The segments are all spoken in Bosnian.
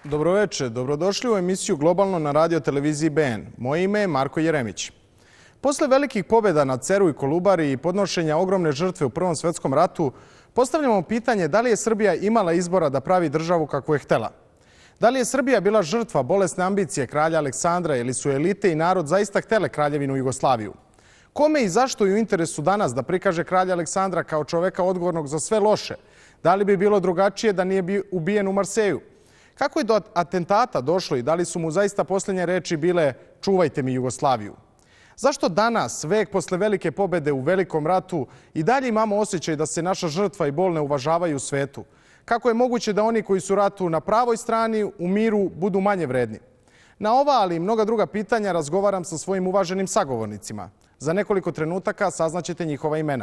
Dobroveče, dobrodošli u emisiju Globalno na radio televiziji BN. Moje ime je Marko Jeremić. Posle velikih pobjeda na Ceru i Kolubari i podnošenja ogromne žrtve u Prvom svjetskom ratu, postavljamo pitanje da li je Srbija imala izbora da pravi državu kako je htela. Da li je Srbija bila žrtva bolesne ambicije kralja Aleksandra ili su elite i narod zaista htele kraljevinu Jugoslaviju? Kome i zašto je u interesu danas da prikaže kralja Aleksandra kao čoveka odgovornog za sve loše? Da li bi bilo drugačije da nije ubijen u Marseju? Kako je do atentata došlo i da li su mu zaista posljednje reči bile čuvajte mi Jugoslaviju? Zašto danas, vek posle velike pobjede u Velikom ratu, i dalje imamo osjećaj da se naša žrtva i bol ne uvažavaju u svetu? Kako je moguće da oni koji su ratu na pravoj strani u miru budu manje vredni? Na ova, ali i mnoga druga pitanja razgovaram sa svojim uvaženim sagovornicima. Za nekoliko trenutaka saznaćete njihova imena.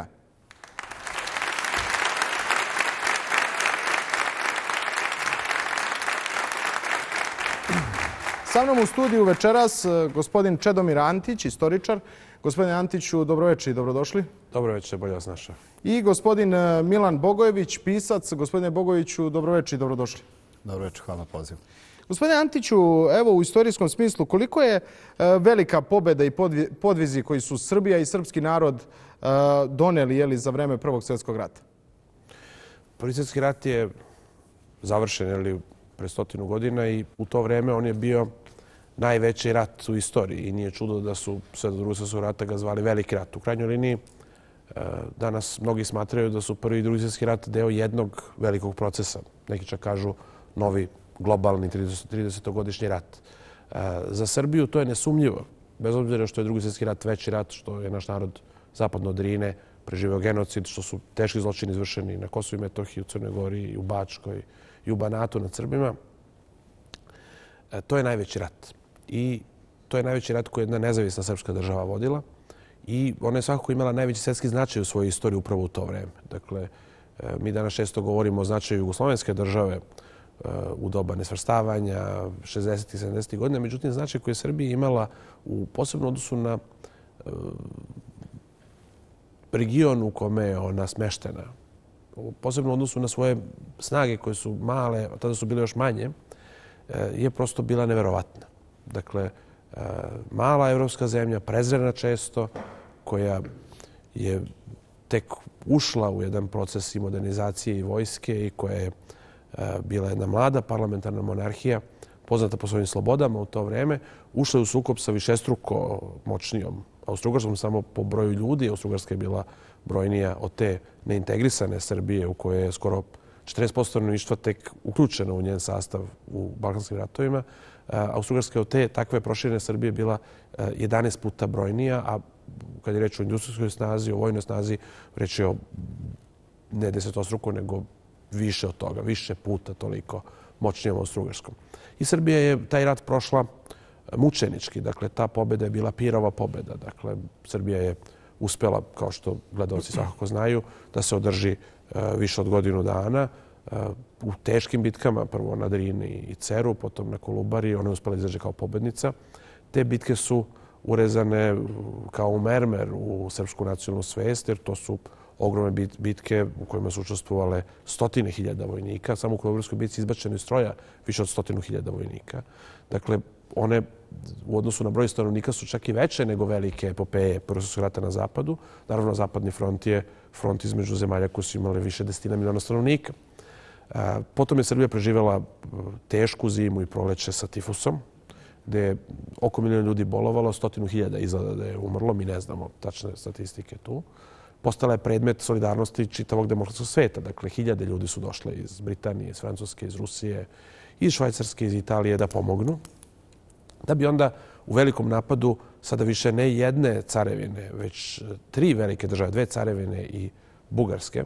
Sa mnom u studiju večeras gospodin Čedomir Antić, istoričar. Gospodine Antiću, dobroveče i dobrodošli. Dobroveče, bolje vas našao. I gospodin Milan Bogojević, pisac. Gospodine Bogojeviću, dobroveče i dobrodošli. Dobroveče, hvala na pozivu. Gospodine Antiću, evo u istorijskom smislu, koliko je velika pobjeda i podvizi koji su Srbija i srpski narod doneli za vreme Prvog svjetskog rata? Prvi svjetski rat je završen pre 100 godina i u to vreme on je bio najveći rat u istoriji i nije čudo da su sve do Drugog svjetskog rata ga zvali Veliki rat. U krajnjoj liniji danas mnogi smatraju da su Prvi i Drugi svjetski rat deo jednog velikog procesa. Neki čak kažu novi globalni 30-godišnji rat. Za Srbiju to je nesumnjivo. Bez obzira što je Drugi svjetski rat veći rat, što je naš narod zapadno od Drine preživeo genocid, što su teški zločini izvršeni na Kosovu i Metohiji, u Crnoj Gori i u Bačkoj i u Banatu nad Srbima. To je najveći rat. I to je najveći rat koji je jedna nezavisna srpska država vodila. I ona je svakako imala najveći svjetski značaj u svojoj istoriji upravo u to vreme. Dakle, mi danas često govorimo o značaju jugoslovenske države u doba nesvrstavanja, 60. i 70. godina. Međutim, značaj koji je Srbija imala u posebnom odnosu na region u kome je ona smeštena, posebno u odnosu na svoje snage koje su male, a tada su bile još manje, je prosto bila neverovatna. Dakle, mala evropska zemlja, prezrena često, koja je tek ušla u jedan proces i modernizacije i vojske i koja je bila jedna mlada parlamentarna monarhija, poznata po svojim slobodama u to vreme, ušla je u sukob sa višestruko moćnijom Austrougarskom samo po broju ljudi. Austrougarska je bila brojnija od te neintegrisane Srbije u kojoj je skoro 40% stanovništva tek uključeno u njen sastav u Balkanskim ratovima. Austrougarska je od te takve proširene Srbije bila 11 puta brojnija, a kad je reč o industrijskoj snazi, o vojnoj snazi, reč je o ne desetostruko, nego više od toga, više puta toliko moćnijom Austrougarskom. I Srbija je taj rat prošla mučenički. Dakle, ta pobjeda je bila Pirova pobjeda. Dakle, Srbija je uspjela, kao što gledalci svakako znaju, da se održi više od godinu dana u teškim bitkama, prvo na Drini i Ceru, potom na Kolubari. Ona je uspjela izaći kao pobjednica. Te bitke su urezane kao u mermer u srpsku nacionalnu svest, jer to su ogromne bitke u kojima su učestvovale 100.000 vojnika. Samo u Kolubarskoj bitci izbačeno iz stroja više od 100.000 vojnika. Dakle, one u odnosu na broj stanovnika su čak i veće nego velike epopeje Prvog svjetskog rata na zapadu. Naravno, zapadni front je front između zemalja koji su imali više desetina miliona stanovnika. Potom je Srbija preživjela tešku zimu i proleće sa tifusom, gdje je oko 1 milion ljudi bolovalo, 100.000 izgleda da je umrlo. Mi ne znamo tačne statistike tu. Postala je predmet solidarnosti čitavog demokratskog sveta. Dakle, 1000 ljudi su došle iz Britanije, iz Francuske, iz Rusije, iz Švajcarske, iz Italije da pomognu. Da bi onda u velikom napadu sada više ne jedne carevine, već 3 velike države, 2 carevine i Bugarske,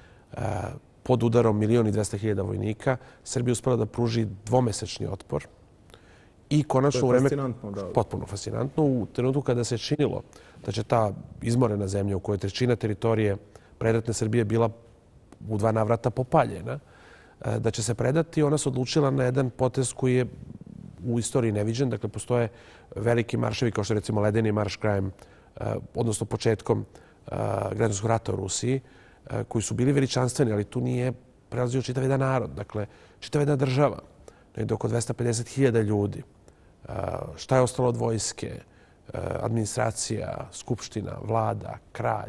pod udarom 1.200.000 vojnika, Srbija uspela da pruži dvomesečni otpor. I konačno u vreme... Potpuno fascinantno. U trenutku kada se činilo da će ta izmorena zemlja u kojoj trećina teritorije predratne Srbije bila u 2 navrata popaljena, da će se predati, ona se odlučila na jedan potez koji je u istoriji neviđen. Dakle, postoje veliki marševi, kao što je recimo Ledeni marš krajem, odnosno početkom građanskog rata u Rusiji, koji su bili veličanstveni, ali tu nije prelazio čitav jedan narod, dakle, čitav jedna država. negdje oko 250.000 ljudi. Šta je ostalo od vojske? Administracija, skupština, vlada, kralj,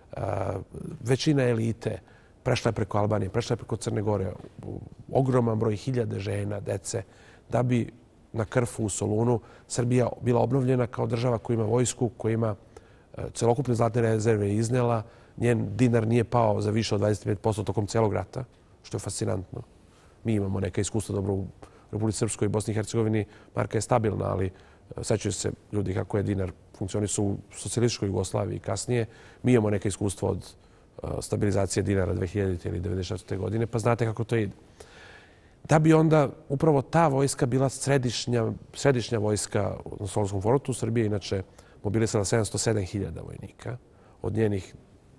većina elite prešla je preko Albanije, prešla je preko Crne Gore, ogroman broj hiljade žena, dece, da bi na Krfu u Solunu Srbija bila obnovljena kao država koja ima vojsku, koja ima celokupne zlatne rezerve iznela. Njen dinar nije pao za više od 25% tokom celog rata, što je fascinantno. Mi imamo neka iskustva dobro u Republici Srpskoj i Bosni i Hercegovini. Marka je stabilna, ali sećaju se ljudi kako je dinar funkcionisao u socijalističkoj Jugoslaviji kasnije. Mi imamo neka iskustva od stabilizacije dinara 2000. ili 1996. godine, pa znate kako to ide. Da bi onda upravo ta vojska bila središnja vojska na Solunskom frontu. Srbija inače mobilisala 707.000 vojnika, od njenih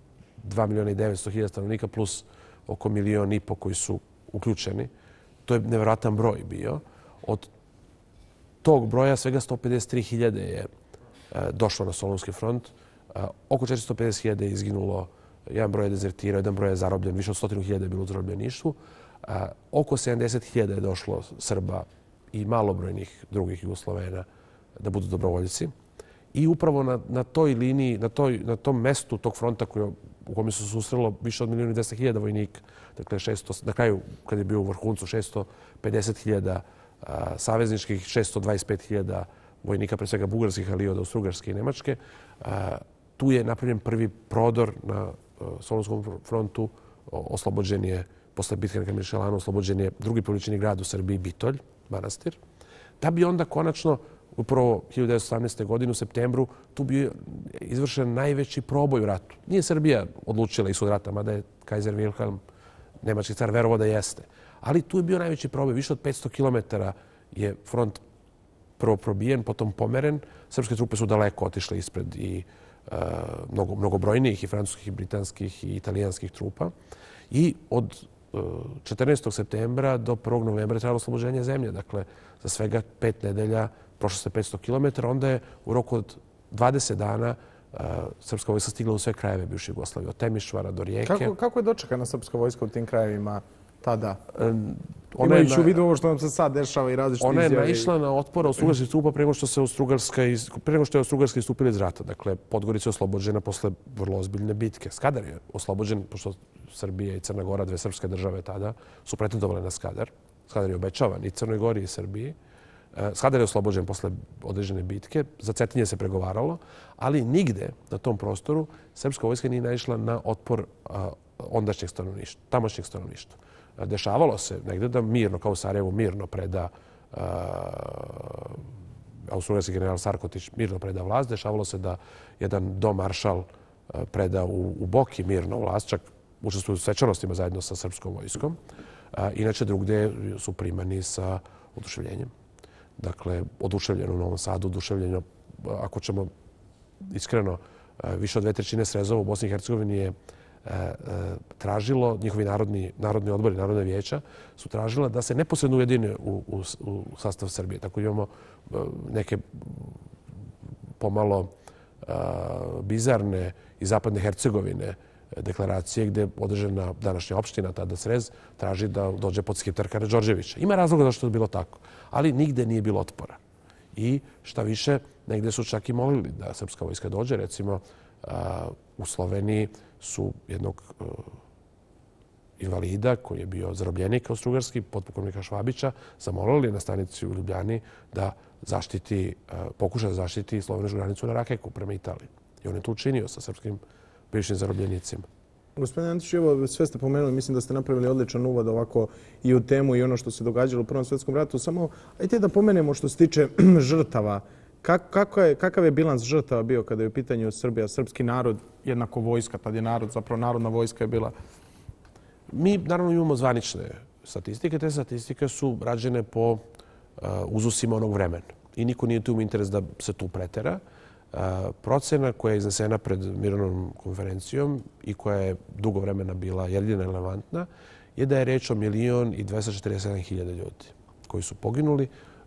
2.900.000 stanovnika plus oko 1,5 miliona koji su uključeni. To je nevjerojatan broj bio. Od tog broja svega 153.000 je došlo na Solunski front. Oko 450.000 je izginulo, jedan broj je dezertirao, jedan broj je zarobljen, više od 100.000 je bilo u zarobljeništvu. Oko 70.000 je došlo Srba i malobrojnih drugih Jugoslovena da budu dobrovoljci. I upravo na toj liniji, na tom mestu tog fronta u kome se susrelo više od 1.200.000 vojnika, dakle na kraju kad je bio u vrhuncu 650.000 savezničkih, 625.000 vojnika, pre svega bugarskih, ali i od Austrougarske i Nemačke. Tu je napravljen prvi prodor na Solunskom frontu. Oslobođen je, posle bitke na Kamišelanu, oslobođen je drugi po veličini grad u Srbiji, Bitolj, manastir. Da bi onda konačno, upravo 1918. godine u septembru, tu bio izvršen najveći proboj u ratu. Nije Srbija odlučila ishod rata, mada je Kaiser Wilhelm, nemački car, verovao da jeste. Ali tu je bio najveći proboj. Više od 500 kilometara je front prvo probijen, potom pomeren. Srpske trupe su daleko otišle ispred i mnogobrojnijih i francuskih, i britanskih, i italijanskih trupa. I od 14. septembra do 1. novembra je trajalo oslobođenje zemlje. Dakle, za svega 5 nedelja prošlo se 500 km. Onda je u roku od 20 dana srpska vojska stigla u sve krajeve bivše Jugoslavije, od Temišvara do Rijeke. Kako je dočekana srpska vojska u tim krajevima tada? Imajući u vidu ovo što nam se sad dešava i različite izjave. Ona je naišla na otpor austrougarskih trupa prema što je Austrougarska istupila iz rata. Dakle, Podgorica je oslobođena posle vrlo ozbiljne bitke. Skadar je oslobođen, pošto Srbija i Crna Gora, dve srpske države tada, su pretendovale na Skadar. Skadar je obećavan i Crnoj Gori i Srbiji. Skadar je oslobođen posle određene bitke. Za Cetinje se pregovaralo, ali nigde na tom prostoru srpska vojska nije naišla na otpor ondašnjeg stanovništva, tamošnjeg stanovništva. Dešavalo se negde da mirno, kao u Sarajevu, mirno preda austrougarski general Sarkotić, mirno preda vlast. Dešavalo se da jedan domaršal preda u Boki mirno vlast, čak učestvuju u svečanostima zajedno sa srpskom vojskom. Inače, drugde su primani sa oduševljenjem. Dakle, oduševljeno u Novom Sadu, oduševljeno, ako ćemo iskreno, više od 2/3 srezova u Bosni i Hercegovini je tražilo, njihovi narodni odbori, narodne vijeća, su tražila da se neposredno ujedine u sastav Srbije. Tako imamo neke pomalo bizarne iz zapadne Hercegovine deklaracije gdje održana današnja opština, tada Srez, traži da dođe pod skiptar Karađorđevića. Ima razloga zašto je bilo tako, ali nigde nije bilo otpora. I šta više, negde su čak i molili da srpska vojska dođe. Recimo, u Sloveniji su jednog invalida koji je bio zarobljenik austrougarski, potpukovnika Švabića, zamolili na stanici u Ljubljani da pokuša da zaštiti slovenačku granicu na Rakeku prema Italiji. I on je to učinio sa srpskim bivšim zarobljenicima. Gospodine Antić, evo sve ste pomenuli, mislim da ste napravili odličan uvod ovako i u temu i ono što se događalo u Prvom svjetskom ratu. Samo ajte da pomenemo što se tiče žrtava. Kakav je bilans žrtava bio kada je u pitanju Srbija, srpski narod, jednako vojska, tad je narod, zapravo narodna vojska je bila? Mi naravno imamo zvanične statistike. Te statistike su rađene po uzusima onog vremena. I niko nije tu interes da se tu pretera. Procena koja je iznesena pred mirovnom konferencijom i koja je dugo vremena bila jedina relevantna je da je reč o 1.247.000 ljudi koji su poginuli.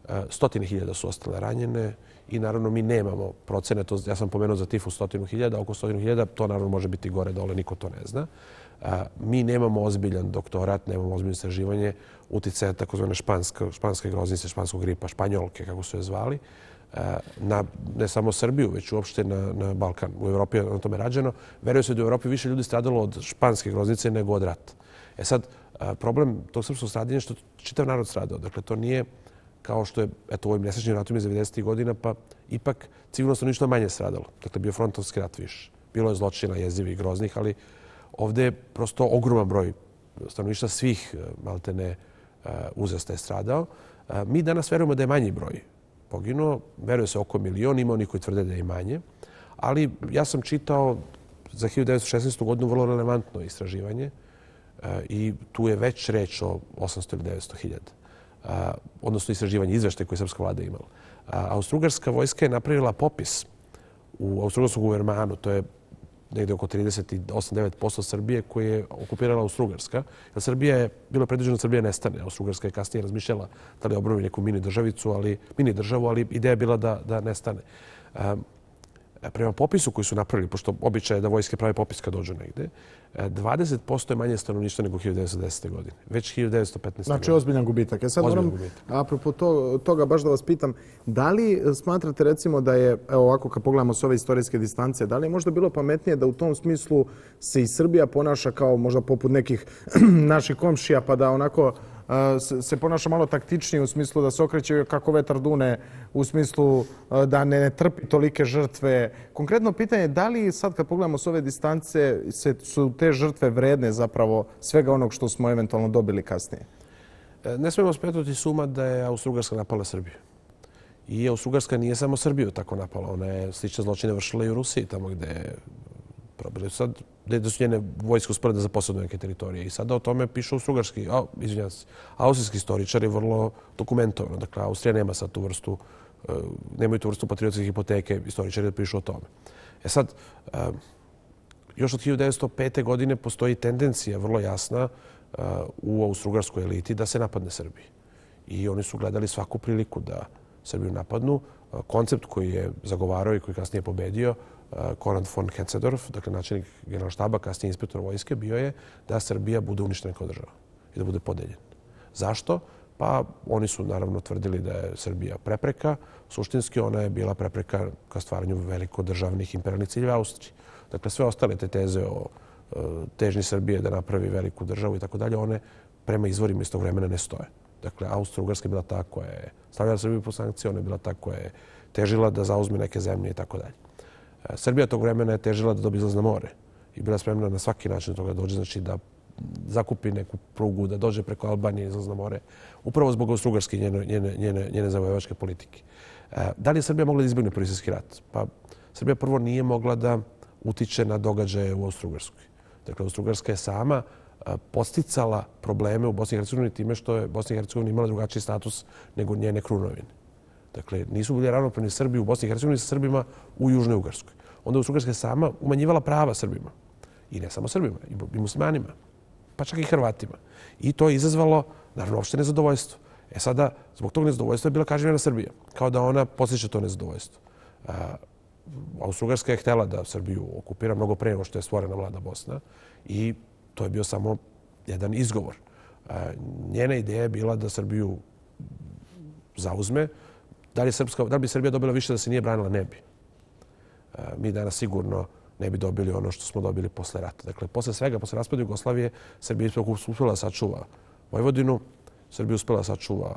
100.000 su ostale ranjene i naravno mi nemamo procene, ja sam pomenuo za tifus 100.000, oko 100.000, to naravno može biti gore dole, niko to ne zna. Mi nemamo ozbiljan doktorat, nemamo ozbiljno istraživanje uticaja takozvane španske groznice, španskog gripa, španjolke, kako su je zvali, na ne samo Srbiju, već uopšte na Balkan. U Evropi je na tome rađeno. Veruje se da u Evropi više ljudi stradalo od španske groznice nego od rata. Sad, problem tog srpskog stradanja je što čitav narod stradao. Dakle, to nije kao što je u ovim nesrećnim ratovima iz 90. godina, pa ipak civilno stanovništvo manje stradalo. Dakle, bio frontovski rat više. Bilo je zločina, jezivih i groznih, ali ovdje je prosto ogroman broj stanovništva svih maltene uzrasta je stradao. Mi danas verujemo da je manji broj poginuo. Veruje se oko 1 milion, ima oni koji tvrde da je manje. Ali ja sam čitao za 1916. godinu vrlo relevantno istraživanje i tu je već reč o 800 ili 900 hiljada. Odnosno istraživanje, izveštaje koje je srpska vlada imala. Austrougarska vojska je napravila popis u austrougarskom guvermanu, to je negdje oko 38-9% Srbije koje je okupirala Austrougarska. Srbija je, bilo je predviđeno da Srbija nestane. Austrougarska je kasnije razmišljala da li obnovi neku mini državu, ali ideja je bila da nestane. Prema popisu koji su napravili, pošto običaj je da vojske prave popis kad dođu negde, 20% je manje stanovništva nego 1910. godine. Već 1915. godine. Znači, ozbiljan gubitak. Sad moram, apropo toga, baš da vas pitam, da li smatrate recimo da je, evo ovako kad pogledamo s ove istorijske distance, da li je možda bilo pametnije da u tom smislu se i Srbija ponaša kao možda poput nekih naših komšija, pa da onako se ponaša malo taktičnije u smislu da se okreće kako vetar dune, u smislu da ne trpi tolike žrtve. Konkretno pitanje je da li sad kad pogledamo s ove distance su te žrtve vredne zapravo svega onog što smo eventualno dobili kasnije? Ne smemo smetnuti suma da je Austrougarska napala Srbiju. I Austrougarska nije samo Srbiju tako napala. Ona je slične zločine vršila i u Rusiji, tamo gde je sad gde su njene vojske uspjele da zaposednu neke teritorije. I sada o tome pišu austrijski istoričari vrlo dokumentovano. Dakle, Austrija nema sad tu vrstu, nemaju tu vrstu patriotske hipoteke, istoričari da pišu o tome. Sad, još od 1905. godine postoji tendencija vrlo jasna u austrougarskoj eliti da se napadne Srbiji. I oni su gledali svaku priliku da Srbiju napadnu. Koncept koji je zagovarao i koji kasnije pobedio Konrad von Hetzendorf, dakle načelnik generalštaba, kasnije inspektor vojske, bio je da Srbija bude uništena kao država i da bude podeljena. Zašto? Pa oni su naravno tvrdili da je Srbija prepreka. Suštinski ona je bila prepreka ka stvaranju velikodržavnih imperijalnih ciljeva Austrije. Dakle, sve ostale te teze o težnji Srbije da napravi veliku državu i tako dalje, one prema izvorima iz tog vremena ne stoje. Dakle, Austro-Ugarska je bila ta koja je stavljala Srbiju po sankcije, ona je bila ta koja je težila da zauzme neke zemlje i tako dalje. Srbija tog vremena je težila da dobije izlaz na more i bila spremna na svaki način toga dođe, znači da zakupi neku prugu, da dođe preko Albanije izlaz na more, upravo zbog Austro-Ugarske i njene zavojevačke politike. Da li je Srbija mogla da izbjegne Prvi svjetski rat? Pa Srbija prvo nije mogla da utiče na događaje u Austro-Ugarskoj. Dakle, Austro-Ugarska je sama podsticala probleme u Bosni i Hercegovini time što je Bosna i Hercegovina imala drugačiji status nego njene krunovine. Dakle, nisu bili ravnopravni Srbi u Bosni i Hercegovini sa Srbima u Južnoj Ugarskoj. Onda Austro-Ugarska je sama umanjivala prava Srbima. I ne samo Srbima, i muslimanima, pa čak i Hrvatima. I to je izazvalo, naravno, opšte nezadovoljstvo. Sada, zbog tog nezadovoljstva je bila kažnjena Srbija, kao da ona podsjeća to nezadovoljstvo. Austro-Ugarska je htjela da Srbiju okupira mnogo pre nego što je stvorena mlada Bosna i to je bio samo jedan izgovor. Njena ideja je bila da Srbiju zauzme. Da li bi Srbija dobila više da se nije branila? Ne bi. Mi danas sigurno ne bi dobili ono što smo dobili posle rata. Dakle, posle svega, posle raspada Jugoslavije, Srbija je uspjela da sačuva Vojvodinu, Srbija je uspjela da sačuva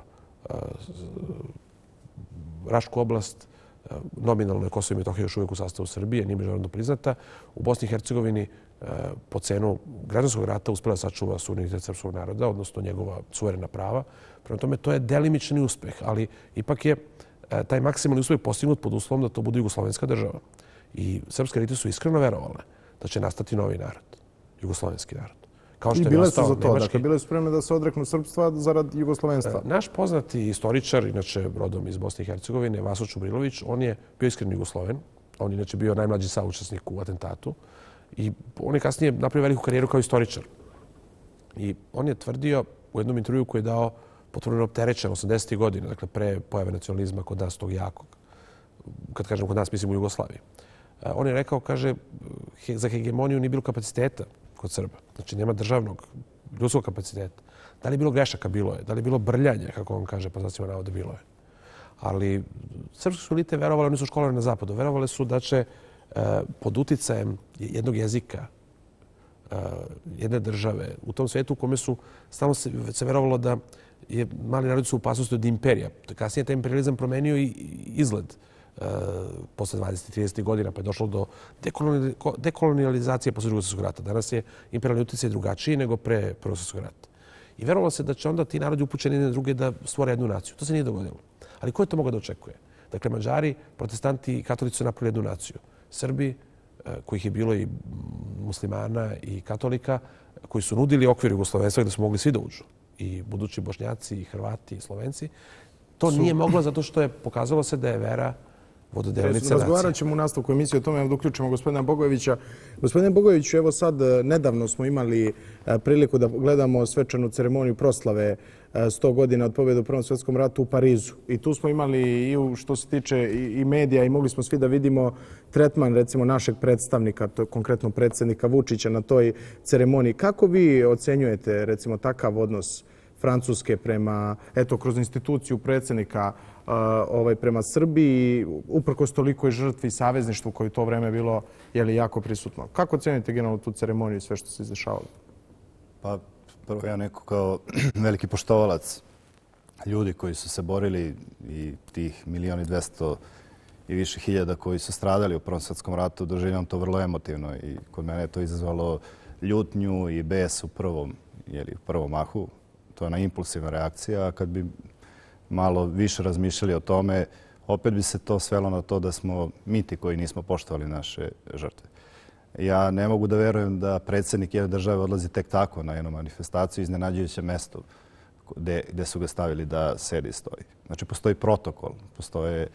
Rašku oblast, nominalno je Kosovo i Metohija još uvijek u sastavu Srbije, nije međunarodno priznata. U Bosni i Hercegovini po cenu građanskog rata uspjela da sačuva suverenitet srpskog naroda, odnosno njegova suverena prava. Prema tome, to je delimični uspeh, ali ipak je taj maksimalni uspeh postignut pod uslovom da to bude jugoslovenska država. I srpske elite su iskreno verovale da će nastati novi narod, jugoslovenski narod. I bile su za to, dakle, bile su spremne da se odreknu srpstva zarad jugoslovenstva. Naš poznati istoričar, inače rodom iz Bosne i Hercegovine, Vaso Čubrilović, on je bio iskreni Jugosloven. On je inače bio najmlađi saučesnik u atentatu. I on je kasnije napravio veliku karijeru kao istoričar. I on je tvrdio u jednom intervju koji je dao potpuno neopterećen 80. godina, dakle pre pojave nacionalizma kod nas tog jakog. Kad kažem kod nas, mislim u Jugoslaviji. On je rekao, kaže, za hegemoniju nije bilo kapaciteta kod Srba. Znači, nema državnog, ljudskog kapaciteta. Da li je bilo grešaka? Bilo je. Da li je bilo brljanja, kako on kaže, pa znači navode, bilo je. Ali srpske su elite verovali, oni su školovani na zapadu, verovali su da će pod uticajem jednog jezika, jedne države, u tom svijetu u kome su stalno se verovalo da je mali narod su u opasnosti od imperija. Kasnije taj imperializam promenio i izgled posle 20-30 godina, pa je došlo do dekolonijalizacije posle Drugog svjetskog rata. Danas je imperijalni utjecaj drugačiji nego pre Prvog svjetskog rata. I verovalo se da će onda ti narodi upućeni jedne druge da stvore jednu naciju. To se nije dogodilo. Ali ko je to mogao da očekuje? Dakle, Mađari, protestanti i katolici su napravili jednu naciju. Srbi, kojih je bilo i muslimana i katolika, koji su nudili okvir jugoslovenstva gdje su mogli svi da uđu. I budući Bošnjaci, i Hrvati, i Slovenci. To nije moglo zato što je pokazalo se da je vera vododelnica nacije. Razgovarat ćemo u nastavku emisije o tome da uključimo gospodina Bogojevića. Gospodine Bogojeviću, evo sad nedavno smo imali priliku da gledamo svečanu ceremoniju proslave 100 godina od pobjede u Prvom svjetskom ratu u Parizu. I tu smo imali i što se tiče i medija i mogli smo svi da vidimo tretman recimo našeg predstavnika, to je konkretno predsjednika Vučića na toj ceremoniji. Kako vi ocenjujete recimo takav odnos Francuske prema, eto, kroz instituciju predsjednika prema Srbiji, uprkos tolikoj žrtvi i savezništvu koje u to vreme bilo jako prisutno? Kako ocenjujete generalno tu ceremoniju i sve što se izdešavalo? Pa prvo ja neko kao veliki poštovalac ljudi koji su se borili i tih 1.200.000 i više hiljada koji su stradali u Prvom svjetskom ratu, doživljam to vrlo emotivno i kod mene je to izazvalo ljutnju i bes u prvom mahu. To je ona impulsivna reakcija. Kad bi malo više razmišljali o tome, opet bi se to svelo na to da smo mi ti koji nismo poštovali naše žrtve. Ja ne mogu da verujem da predsjednik jedne države odlazi tek tako na jednu manifestaciju iznenađujuće mesto gdje su ga stavili da sedi i stoji. Znači, postoji protokol, postoje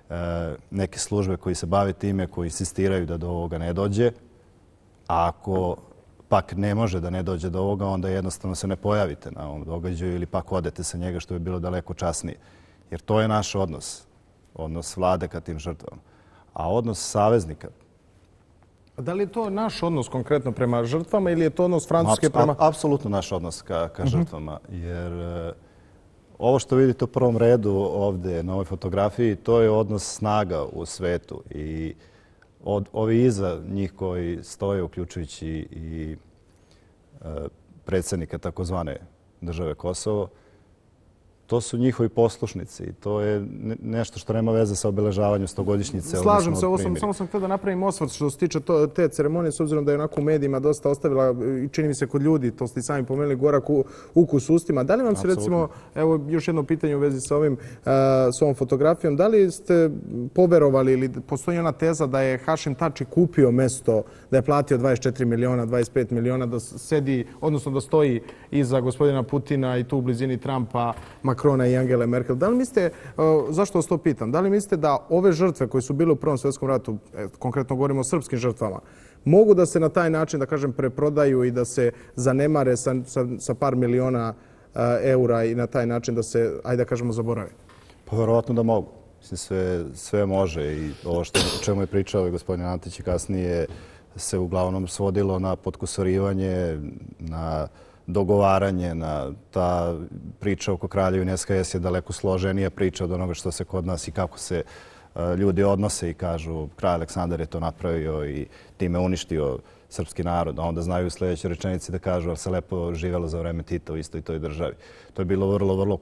neke službe koji se bave time, koji insistiraju da do ovoga ne dođe, a ako pak ne može da ne dođe do ovoga, onda jednostavno se ne pojavite na ovom događaju ili pak odete sa njega, što bi bilo daleko časnije. Jer to je naš odnos, odnos vlade ka tim žrtvama. A odnos saveznika. Da li je to naš odnos konkretno prema žrtvama ili je to odnos Francuske prema... Apsolutno naš odnos ka žrtvama. Jer ovo što vidite u prvom redu ovdje na ovoj fotografiji, to je odnos snaga u svetu. I ovi iza njih koji stoje, uključujući i predsjednika takozvane države Kosovo, to su njihovi poslušnici i to je nešto što nema veze sa obeležavanjem 100-godišnjice. Slažem se, samo sam htio da napravim osvrt što se tiče te ceremonije, s obzirom da je onako u medijima dosta ostavila, i čini mi se kod ljudi, to ste i sami pomenuli, gorak ukus u ustima. Da li vam se recimo, evo još jedno pitanje u vezi sa ovom fotografijom, da li ste poverovali ili postoji ona teza da je Hašim Tači kupio mesto, da je platio 24 miliona, 25 miliona, da sedi, odnosno da stoji iza gospodina Putina i tu u blizini Trumpa, Makrona i Angele Merkel. Da li mislite, zašto vas to pitam, da li mislite da ove žrtve koje su bile u Prvom svjetskom ratu, konkretno govorimo o srpskim žrtvama, mogu da se na taj način, da kažem, preprodaju i da se zanemare sa par miliona eura i na taj način da se, ajde da kažemo, zaborave? Pa verovatno da mogu. Sve može i ovo o čemu je pričao i gospodin Antić i kasnije se uglavnom svodilo na potkusurivanje, na dogovaranje, na ta priča oko Kraljevine SHS je daleko složenija priča od onoga što se kod nas i kako se ljudi odnose i kažu kralj Aleksandar je to napravio i time uništio srpski narod. A onda znaju u sljedećoj rečenici da kažu ali se lepo živjelo za vreme Tita u istoj toj državi. To je bilo vrlo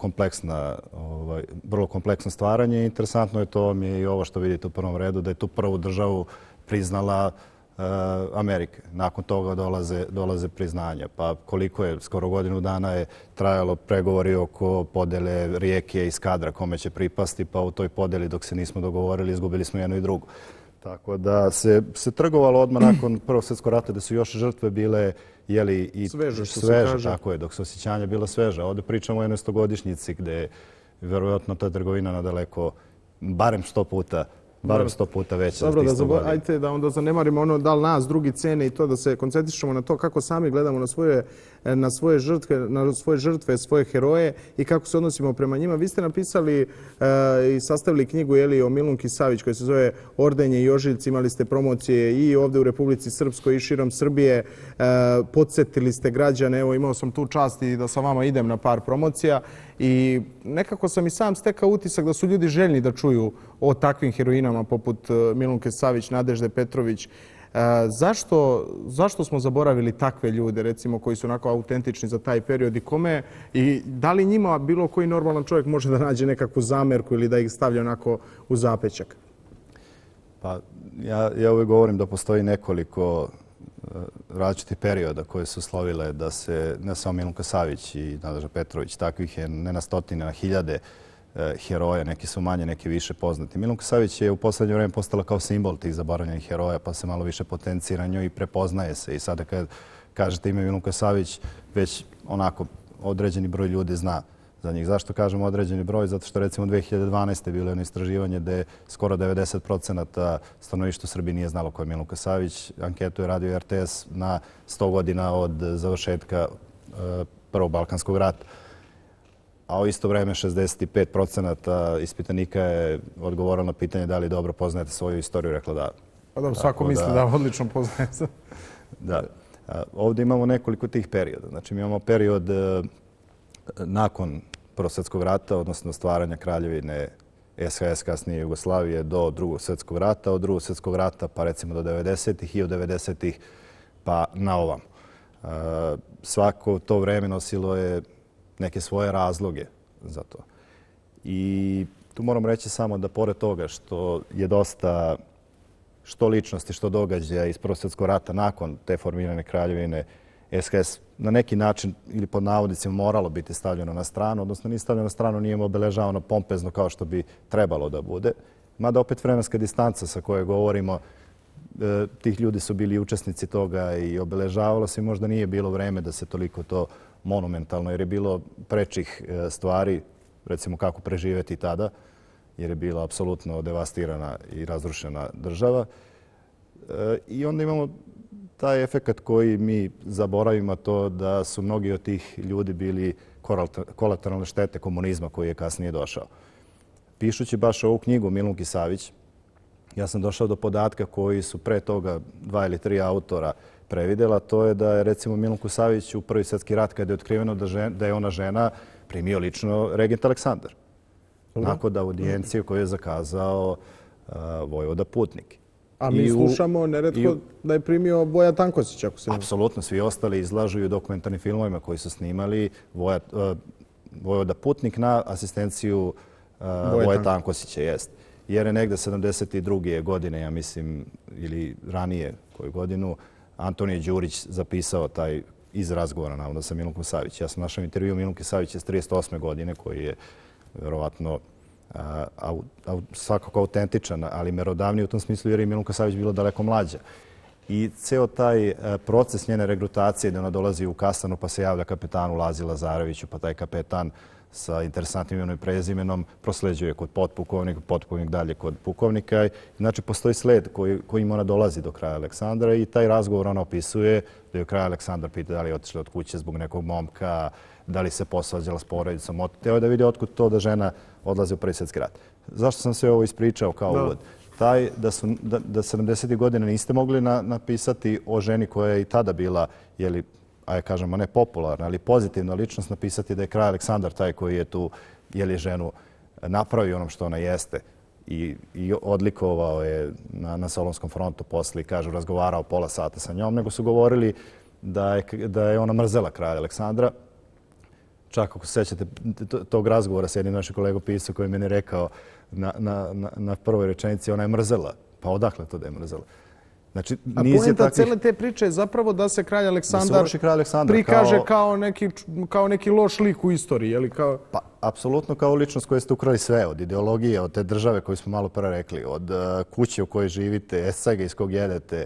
kompleksno stvaranje. Interesantno je to mi je i ovo što vidite u prvom redu, da je tu prvu državu priznala Amerike. Nakon toga dolaze priznanja. Pa koliko je, skoro godinu dana je trajalo pregovori oko podele Rijeke i Skadra kome će pripasti, pa u toj podeli dok se nismo dogovorili izgubili smo jedno i drugo. Tako da se trgovalo odmah nakon Prvog svjetskog rata da su još žrtve bile i sveže, tako je, dok su osjećanja bila sveža. Ovdje pričamo o jednoj 100-godišnjici gdje je vjerojatno ta trgovina nadaleko barem 100 puta barem 100 puta veća. Dobro, ajte da onda zanemarimo ono da li nas drugi cene i to da se koncentrišemo na to kako sami gledamo na svoje žrtve, svoje heroje i kako se odnosimo prema njima. Vi ste napisali i sastavili knjigu o Milunki Savić koja se zove Ordenje i ožiljci. Imali ste promocije i ovdje u Republici Srpskoj i širom Srbije. Podsjetili ste građane. Evo, imao sam tu čast i da sa vama idem na par promocija i nekako sam i sam stekao utisak da su ljudi željni da čuju o takvim heroinama poput Milunke Savić, Nadežde Petrović. Zašto smo zaboravili takve ljude, recimo, koji su onako autentični za taj period i kome? I da li njima bilo koji normalan čovjek može da nađe nekakvu zamerku ili da ih stavlja onako u zapećak? Pa ja uvijek govorim da postoji nekoliko različitih perioda koje su slovile da se ne samo Milunka Savić i Nadežda Petrović, takvih je ne na stotine, na hiljade heroja, neki su manje, neki više poznati. Milunka Savić je u poslednje vreme postala kao simbol tih zaboravljenih heroja, pa se malo više potencira njoj i prepoznaje se. I sada kad kažete ime Milunka Savić, već onako određeni broj ljudi zna za njih. Zašto kažemo određeni broj? Zato što recimo 2012. bilo je jedno istraživanje gde skoro 90% stanovništva u Srbiji nije znalo ko je Milunka Savić. Anketu je radio RTS na 100 godina od završetka Prvog Balkanskog rata. A u isto vreme 65% ispitanika je odgovorilo na pitanje da li dobro poznajete svoju istoriju, rekla da. Pa dobro, svako misli da odlično poznaje. Da. Ovdje imamo nekoliko tih perioda. Znači, mi imamo period nakon Prvog svjetskog rata, odnosno stvaranja kraljevine SHS, kasnije Jugoslavije, do Drugog svjetskog rata. Od Drugog svjetskog rata pa recimo do 90-ih i od 90-ih pa na ovam. Svako to vreme nosilo je neke svoje razloge za to. I tu moram reći samo da pored toga što je dosta što ličnosti, što događaja iz Prvog svjetskog rata nakon te formirane kraljevine SHS na neki način ili pod navodnicima moralo biti stavljeno na stranu, odnosno nije stavljeno na stranu, nije obeležavano pompezno kao što bi trebalo da bude. Mada opet vremenska distanca sa kojoj govorimo, tih ljudi su bili učesnici toga i obeležavalo se i možda nije bilo vreme da se toliko to monumentalno, jer je bilo prečih stvari, recimo kako preživeti tada, jer je bila apsolutno devastirana i razrušena država. I onda imamo taj efekt koji mi zaboravimo, to da su mnogi od tih ljudi bili kolateralne štete komunizma koji je kasnije došao. Pišući baš ovu knjigu Milunki Savić, ja sam došao do podatka koji su pre toga 2 ili 3 autora previdela. To je da je recimo Milunku Savić u Prvi svjetski rat, kada je otkriveno da je ona žena, primio lično regent Aleksandar. Nakon audijencije koju je zakazao vojvoda Putnik. A mi slušamo neretko da je primio Voja Tankosić, ako se... Apsolutno, svi ostali izlažu u dokumentarnim filmovima koji su snimali vojvoda Putnik na asistenciju Voja Tankosića, jest. Jer je negde 72. godine, ja mislim, ili ranije koju godinu, Antonije Đurić zapisao taj iz razgovora, navodno, sa Milunkom Savić. Ja sam našao intervju Milunke Savić iz 38. godine, koji je verovatno svakako autentičan, ali merodavniji u tom smislu jer je Milunka Savić bila daleko mlađa. I ceo taj proces njene regrutacije, da ona dolazi u kasarnu pa se javlja kapetanu Lazi Lazareviću, pa taj kapetan sa interesantnim imenom i prezimenom prosleđuje kod potpukovnika, potpukovnik dalje kod pukovnika. Znači, postoji sled kojim ona dolazi do kraja Aleksandra i taj razgovor ona opisuje da je u kraju Aleksandar pita da li je otišla od kuće zbog nekog momka, da li se posvađala s porodicom. Teo je da vidi otkud to da žena odlazi u Prvi svjetski rat. Zašto sam sve ovo ispričao kao uvod? Taj da 70. godina niste mogli napisati o ženi koja je i tada bila, ajde kažemo, ne popularna, ali pozitivna ličnost, napisati da je kralj Aleksandar taj koji je tu ženu napravio onom što ona jeste i odlikovao je na Solunskom frontu posle i kažu razgovarao pola sata sa njom, nego su govorili da je ona mrzela kralja Aleksandra. Čak ako se sećate tog razgovora s jednim našim kolegom pisao koji je meni rekao na prvoj rečenici, ona je mrzela. Pa odakle to da je mrzela? Znači, a poenta cele te priče je zapravo da se kralj Aleksandar prikaže kao neki loš lik u istoriji, je li kao... Pa, apsolutno kao ličnost koja ste ukrali sve, od ideologije, od te države koju smo malo pre rekli, od kuće u kojoj živite, escega iz kog jedete,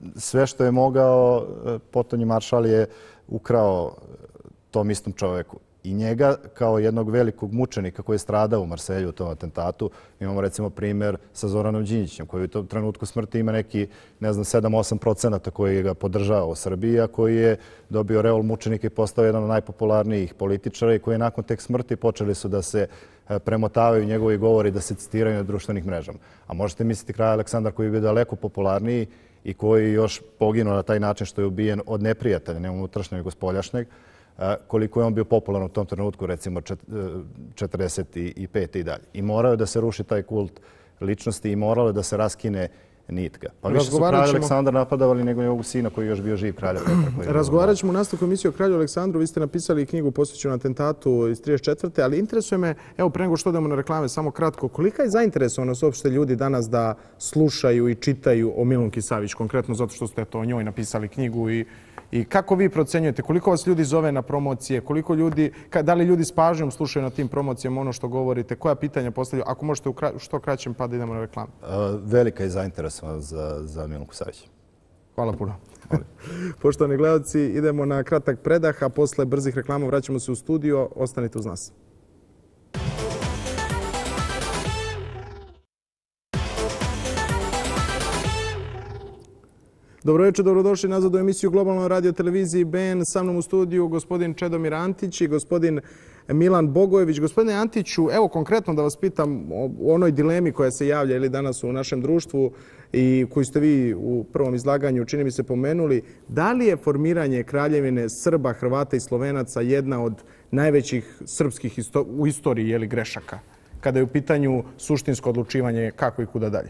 sve što je mogao, potonji maršal je ukrao tom istom čoveku. i njega kao jednog velikog mučenika koji je stradao u Marselju u tom atentatu. Imamo recimo primjer sa Zoranom Đinđićem koji u tom trenutku smrti ima neki, ne znam, 7-8% koji ga podržava u Srbiji, a koji je dobio reol mučenika i postao jedan od najpopularnijih političara i koji nakon tek smrti počeli su da se premotavaju njegovi govori, da se citiraju na društvenih mrežama. A možete misliti kralj Aleksandar koji je bio daleko popularniji i koji još poginuo na taj način što je ubijen od neprijatelja, ne unutrašnjeg nego spoljašnjeg, koliko je on bio popularan u tom trenutku, recimo 45. i dalje. I morao je da se ruši taj kult ličnosti i moralo je da se raskine nitka. Pa više su kralj Aleksandar napadavali nego njegovog sina koji je još bio živ, kralja Petra. Razgovarat ćemo u nastavku emisiju o kralju Aleksandru. Vi ste napisali knjigu posvećenu atentatu iz 34. Ali interesuje me, evo pre nego što idemo na reklame, samo kratko, kolika je zainteresovanost uopšte ljudi danas da slušaju i čitaju o Milunki Savić, konkretno zato što ste o njoj napisali knjigu i kako vi procenjujete, koliko vas ljudi zove na promocije, koliko ljudi, da li ljudi s pažnjom slušaju na tim promocijama ono što govorite, koja pitanja postavljaju, ako možete u što kraćem pa da idemo na reklamu. Velika je zainteresovanost za Milunku Savić. Hvala puno. Poštovani gledalci, idemo na kratak predah, a posle brzih reklama vraćamo se u studio. Ostanite uz nas. Dobro večer, dobrodošli nazad u emisiju Globalnoj radio televiziji BN. Sa mnom u studiju gospodin Čedomir Antić i gospodin Milan Bogojević. Gospodine Antiću, evo konkretno da vas pitam o onoj dilemi koja se javlja ili danas u našem društvu i koju ste vi u prvom izlaganju, čini mi se, pomenuli. Da li je formiranje kraljevine Srba, Hrvata i Slovenaca jedna od najvećih srpskih u istoriji grešaka, kada je u pitanju suštinsko odlučivanje kako i kuda dalje?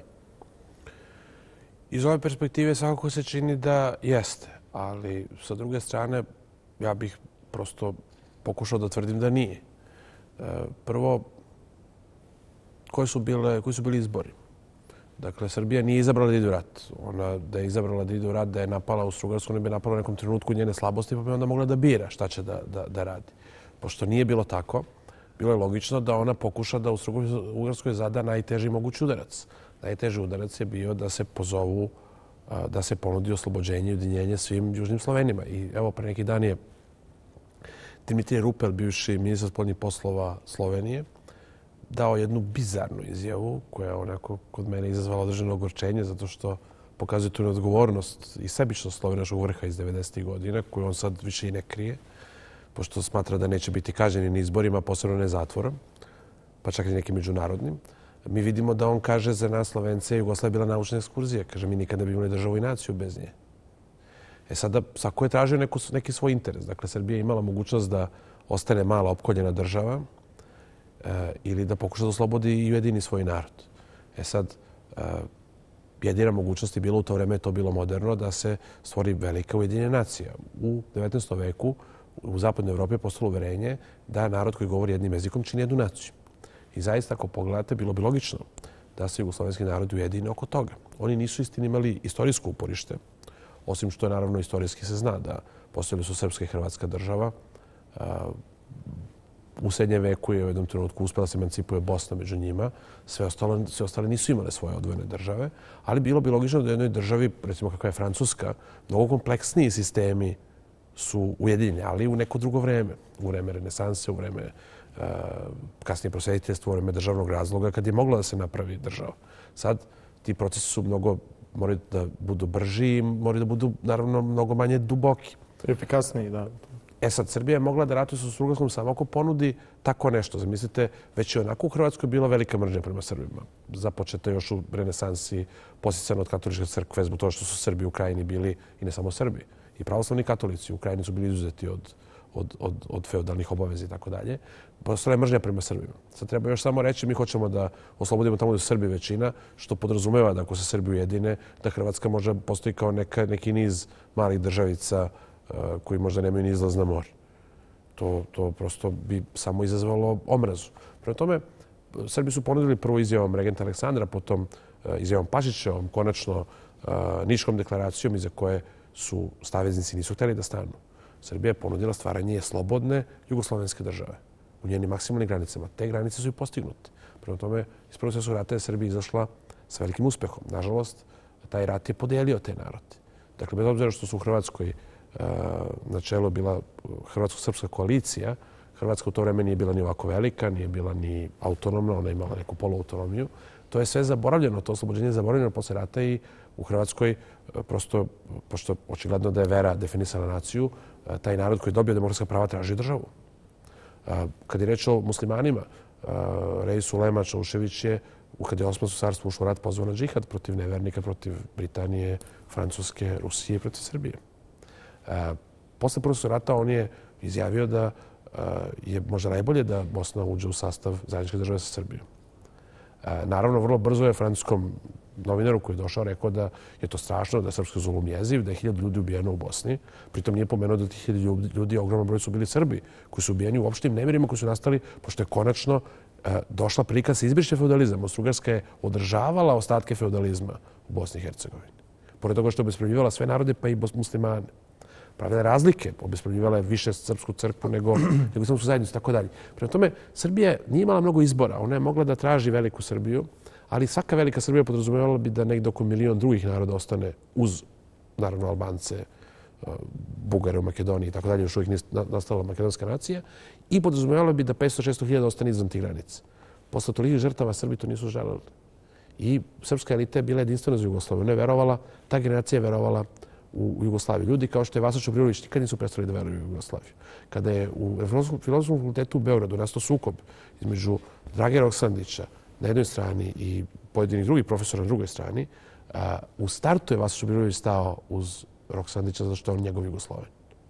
Iz ove perspektive svakako se čini da jeste, ali sa druge strane ja bih prosto pokušao da tvrdim da nije. Prvo, koji su bili izbori? Dakle, Srbija nije izabrala da ide u rat. Ona da je izabrala da ide u rat, da je napala Austro-Ugarsku, ne bi napala u nekom trenutku njene slabosti, pa bi onda mogla da bira šta će da radi. Pošto nije bilo tako, bilo je logično da ona pokuša da Austro-Ugarskoj zada najteži mogući udarac. Najteži udarac je bio da se pozovu, da se ponudi oslobođenje i ujedinjenje svim južnim Slovenima. I evo, pre neki dan je Dimitrije Rupel, bivši ministar spoljnih poslova Slovenije, dao jednu bizarnu izjavu koja je onako kod mene izazvala određeno ogorčenje zato što pokazuje tu neodgovornost i sebičnost slovenačkog vrha iz 90. godina koju on sad više i ne krije, pošto smatra da neće biti kažnjeni ni izborima, posebno ne zatvorom, pa čak i nekim međunarodnim. Mi vidimo da on kaže za nas Slovence Jugoslavija je bila naučna ekskurzija. Kaže, mi nikada ne bi imali državu i naciju bez nje. Sada, svako je tražio neki svoj interes. Dakle, Srbija je imala mogućnost da ostane mala opkoljena država ili da pokuša da oslobodi i ujedini svoj narod. Sad, jedina mogućnost je bila u to vreme, je to bilo moderno, da se stvori velika ujedinjena nacija. U 19. veku u zapadnoj Evropi je postalo uverenje da narod koji govori jednim jezikom čini jednu naciju. I zaista, ako pogledate, bilo bi logično da se jugoslovenski narod ujedine oko toga. Oni nisu istini imali istorijsko uporište, osim što je naravno istorijski se zna da postojali su srpska i hrvatska država. U srednjem veku je u jednom trenutku uspela da se emancipuje Bosna među njima. Sve ostale nisu imale svoje odvojene države, ali bilo bi logično da u jednoj državi, recimo kakva je Francuska, mnogo kompleksniji sistemi su ujedinjeni, ali u neko drugo vreme. U vreme renesanse, u vreme kasnije prosvetiteljstvo, u vreme državnog razloga, kad je mogla da se napravi država. Sad ti procesi su moraju da budu brži i moraju da budu, naravno, mnogo manje duboki. Efikasniji, da. Sad, Srbija je mogla da ratuje sa Austro-Ugarskom samo ako ponudi tako nešto. Zamislite, već je onako u Hrvatskoj bila velika mržnja prema Srbima. Započeta još u renesansi, podsticana od katoličke crkve, zbog toga što su Srbi u Krajini bili, i ne samo Srbi, i pravoslavni katolici u Krajini su bili izuzeti od feudalnih obaveza i tako dalje. Postala je mržnja prema Srbima. Sad treba još samo reći, mi hoćemo da oslobodimo tamo da su Srbi većina, što podrazumeva da ako se Srbi ujedine, da Hrvatska možda postoji kao neki niz malih državica koji možda nemaju ni izlaz na more. To prosto bi samo izazvalo omrazu. Prema tome, Srbi su ponudili prvo izjavom regenta Aleksandra, potom izjavom Pašićevom, konačno Niškom deklaracijom iza koje su saveznici nisu hteli da stanu. Srbija je ponudila stvaranje slobodne jugoslovenske države u njenim maksimalnim granicama. Te granice su i postignute. Prema tome, iz Prvog svjetskog rata je Srbija izašla sa velikim uspehom. Nažalost, taj rat je podelio te narode. Dakle, bez obzira što su u Hrvatskoj na čelu bila Hrvatsko-srpska koalicija, Hrvatska u to vreme nije bila ni ovako velika, nije bila ni autonomna, ona je imala neku poluautonomiju. To je sve zaboravljeno, to oslobođenje je zaboravljeno posle rata i u Hrvatskoj, prosto, pošto očigledno da je vera definisala naciju, taj narod koji je dobio demokratska prava traži državu. Kad je reč o muslimanima, Reis Sulejman Čaušević je, kad je Osmansko carstvo ušlo u rat, pozvao na džihad protiv nevernika, protiv Britanije, Francuske, Rusije i protiv Srbije. Posle Prvog svjetskog rata on je izjavio da je možda najbolje da Bosna uđe u sastav zajedničke države sa Srbijom. Naravno, vrlo brzo je francuskom novinaru koji je došao rekao da je to strašno, da je srpski zulum jeziv, da je 1000 ljudi ubijeno u Bosni. Pritom nije pomenuo da tih 1000 ljudi, ogroman broj su bili Srbi, koji su ubijeni u opštim nemirima koji su nastali, pošto je konačno došla prilika da se izbriše feudalizam. Austro-Ugarska je održavala ostatke feudalizma u Bosni i Hercegovini. Pored toga što je obespravljivala sve narode, pa i muslimane. Pravila razlike, obespravljivala je više srpsku crkvu nego islamsku zajednicu, tako dalje. Prema tome, Srbija nije imala mnogo izbora. Ona je mogla da traži veliku Srbiju, ali svaka velika Srbija podrazumevala bi da negdje oko 1 milion drugih naroda ostane uz, naravno, Albance, Bugare u Makedoniji i tako dalje, još uvijek nije nastala makedonska nacija, i podrazumevala bi da 500-600 hiljada ostane izvan tih granica. Posle tolikih žrtava Srbi to nisu želeli. I srpska elita je bila jedinstvena za Jugoslaviju. Ona je verovala, ta generacija je verovala u Jugoslaviju. Ljudi kao što je Vasa Čobrilović nikad nisu prestali da veruju u Jugoslaviju. Kada je u Filozofskom fakultetu u Beogradu nastao sukob između Drage Roksandića na jednoj strani i pojedinih drugih profesora na drugoj strani, u startu je Vasa Čobrilović stao uz Roksandića zato što je on njegov Jugoslaven.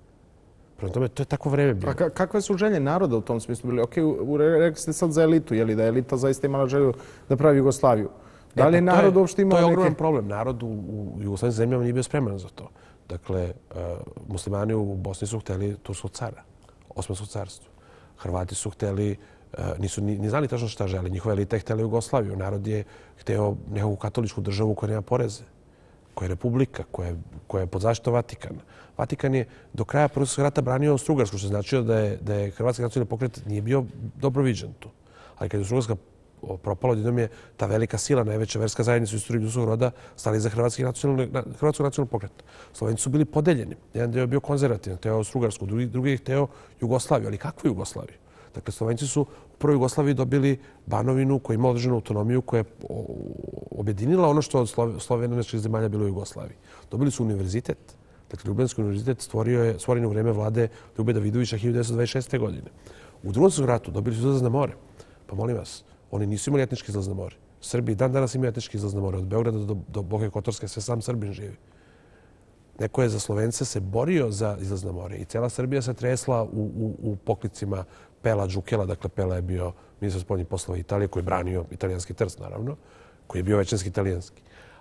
Prema tome, to je tako vreme bilo. A kakve su želje naroda u tom smislu bili? Okej, rekli ste sad za elitu, je li da je elita zaista imala želju da pravi Jugoslaviju? Da li je narod uopšte imao neke... To je ogroman problem. Narod u jugoslavenskim zemljama nije bio spreman za to. Dakle, muslimani u Bosni su hteli turskog cara, Osmansko carstvo. Hrvati su hteli, nisu ni znali tačno šta žele. Njihova elita je htjela Jugoslaviju. Narod je hteo nekakvu katoličku državu koja nema poreze, koja je republika, koja je pod zaštitom Vatikana. Vatikan je do kraja Prvog svjetskog rata branio Austro-Ugarsku, što znači da je Hrvatski nacionalni pokret nije bio dobro viđen tu. Ali kad je Austro-Ugarska propalo, odjednom je ta velika sila, najveća verska zajednica u istoriji ljudskog roda, stali za Hrvatskog nacionalnog pokreta. Slovenci su bili podeljeni. Jedan deo je bio konzervativan, teo Austro-Ugarsku, drugi je hteo Jugoslaviju. Ali kakvu Jugoslaviju? Dakle, Slovenci su u prvoj Jugoslaviji dobili Banovinu koja ima određenu autonomiju, koja je objedinila ono što od slovenačkih zemalja bilo u Jugoslaviji. Dobili su univerzitet. Dakle, Ljubljanski univerzitet stvoren u vreme vlade Ljube Davidovića 1926. godine. U Drugom svjetskom ratu dobili su izlaz na more. Pa molim vas, oni nisu imali etnički izlaz na more. Srbi dan danas imaju etnički izlaz na more. Od Beograda do Boke Kotorske sve sam Srbin živi. Neko je za Slovence se borio za izlaz na more i cijela Srbija se tresla u poklicima Pela Đukela. Dakle, Pela je bio ministar spoljnih poslova Italije koji je branio italijanski Trst, naravno, koji je bio većinski italijanski.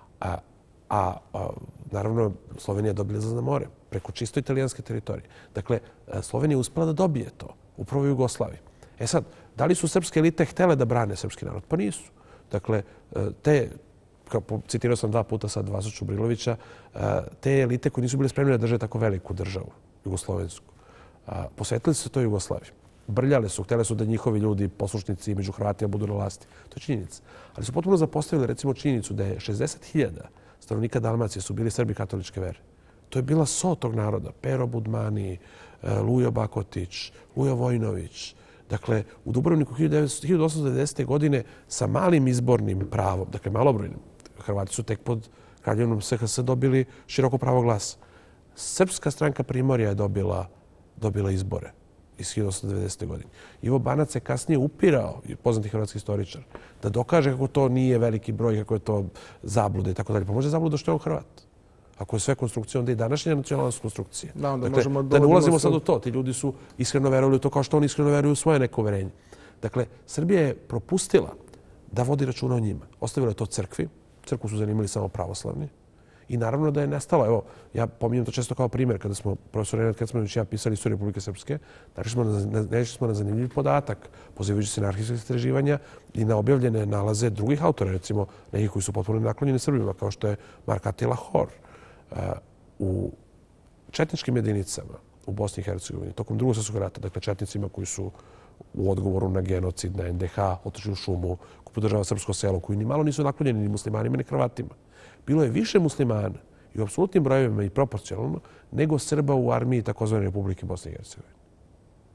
Naravno, Slovenija je dobila izlaz na more preko čisto italijanske teritorije. Dakle, Slovenija je uspela da dobije to u prvoj Jugoslaviji. E sad, da li su srpske elite htjele da brane srpski narod? Pa nisu. Dakle, citirao sam 2 puta sad Vasu Čubrilovića, te elite koje nisu bile spremne da drže tako veliku državu, jugoslovensku, posvetili se to Jugoslaviji. Brljale su, htjeli su da njihovi ljudi, poslušnici među Hrvatima budu na vlasti. To je činjenica. Ali su potpuno zapostavili recimo činjenicu da je 60.000 stanovnika Dalmacije su bili Srbi katoličke vere. To je bila so tog naroda. Pero Budmani, Lujo Bakotić, Lujo Vojnović. Dakle, u Dubrovniku 1890. godine sa malim izbornim pravom, dakle malobrojnim, Hrvati su tek pod kraljevinom SHS dobili široko pravo glasa. Srpska stranka Primorja je dobila izbore iz 1890. godine. Ivo Banac je kasnije upirao, poznati hrvatski istoričar, da dokaže kako to nije veliki broj, kako je to zabluda i tako dalje. Pa može zabluda što je on Hrvat. Ako je sve konstrukcija, onda i današnja nacionalna konstrukcija. Da ne ulazimo sad u to. Ti ljudi su iskreno verovali u to kao što oni iskreno veruju u svoje neko uverenje. Dakle, Srbija je propustila da vodi računa o njima. Ostavila je to crkvi. Crkvu su zanimali samo pravoslavni. I naravno da je nestala. Evo, ja pominjem to često kao primjer. Kada smo, profesor Renat Kecmanović i ja pisali Istoriju Republike Srpske, naišli smo na zanimljiv podatak, pozivajući se na arhivska istraživanja i na objavljene nalaze drugih autora, recimo nekih koji su potpuno naklonjeni Srbima, kao što je Mark Attila Hor. U četničkim jedinicama u Bosni i Hercegovini tokom Drugog svjetskog rata, dakle četnicima koji su u odgovoru na genocid, na NDH, otišli u šumu, koji podržava srpsko selo, koji ni malo nisu naklonjeni ni muslimanima ni Hrvatima. Bilo je više muslimana i u apsolutnim brojevima i proporcionalno nego Srba u armiji takozvane Republike Bosne i Hercegovine.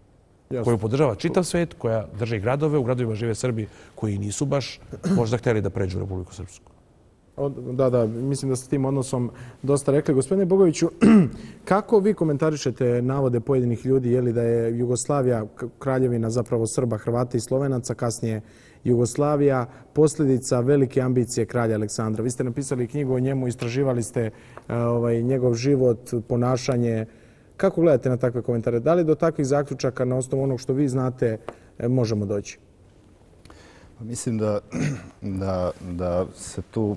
koju podržava čitav svet, koja drži gradove, u gradovima žive Srbi koji nisu baš možda htjeli da pređu u Republiku Srpsku. Da, mislim da ste tim odnosom dosta rekli. Gospodine Bogoviću, kako vi komentarišete navode pojedinih ljudi, je li da je Jugoslavija kraljevina zapravo Srba, Hrvata i Slovenaca, kasnije Jugoslavija, posljedica velike ambicije kralja Aleksandra? Vi ste napisali knjigu o njemu, istraživali ste njegov život, ponašanje. Kako gledate na takve komentare? Da li do takvih zaključaka na osnovu onog što vi znate možemo doći? Mislim da se tu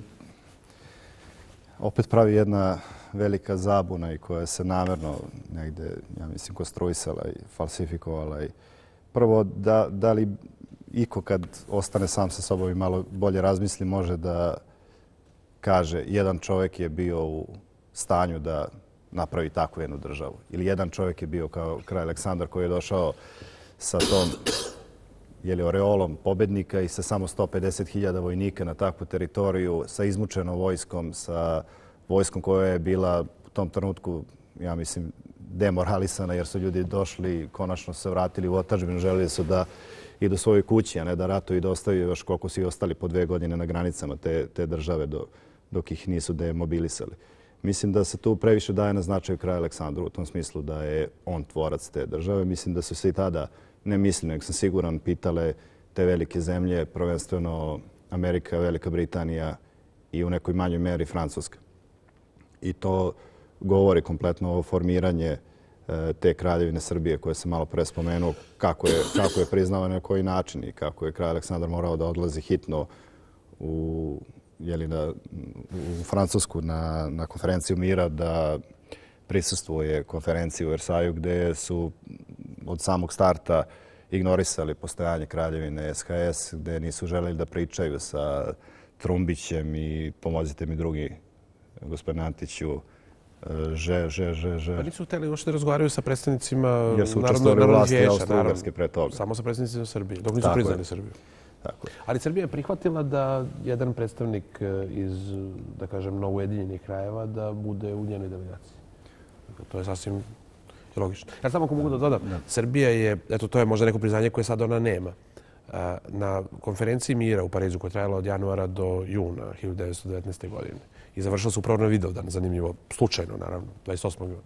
opet pravi jedna velika zabuna i koja se namjerno negde, ja mislim, konstruisala i falsifikovala. Prvo, da li iko kad ostane sam sa sobom i malo bolje razmisli može da kaže jedan čovjek je bio u stanju da napravi takvu jednu državu. Ili jedan čovjek je bio kao kralj Aleksandar koji je došao sa tom oreolom pobednika i sa samo 150.000 vojnika na takvu teritoriju, sa izmučenom vojskom, sa vojskom koja je bila u tom trenutku, ja mislim, demoralisana jer su ljudi došli, konačno se vratili u otadžbinu, želeli su da idu svojoj kući, a ne da ratuju i da ostaju još koliko su i ostali po 2 godine na granicama te države dok ih nisu demobilisali. Mislim da se tu previše daje na značaju kralju Aleksandru u tom smislu da je on tvorac te države. Mislim da su se i tada, ne mislim, nego sam siguran, pitale te velike zemlje, prvenstveno Amerika, Velika Britanija i u nekoj manjoj meri Francuska. I to govori kompletno o formiranje te kraljevine Srbije koje sam malo pre spomenuo, kako je priznao na koji način i kako je kralj Aleksandar morao da odlazi hitno u Francusku na konferenciju mira, da prisustvuje konferenciji u Versaju gdje su od samog starta ignorisali postojanje kraljevine SHS, gdje nisu želeli da pričaju sa Trumbićem i pomozite mi drugi, gospodine Antiću, Pa nisu htjeli uopšte da razgovaraju sa predstavnicima jer su učestvovali u vlasti vijeća, Austro-Ugarske pre toga. Samo sa predstavnicima Srbije, dok nisu priznali Srbiju. Ali Srbija je prihvatila da jedan predstavnik iz, da kažem, novoujedinjenih krajeva da bude u njenoj delegaciji. To je sasvim logično. Ja samo ako mogu da dodam, Srbija je, eto to je možda neko priznanje koje sad ona nema. Na konferenciji mira u Parizu koja je trajala od januara do juna 1919. godine i završila se upravo na Vidovdan, zanimljivo, slučajno naravno, 28. juna.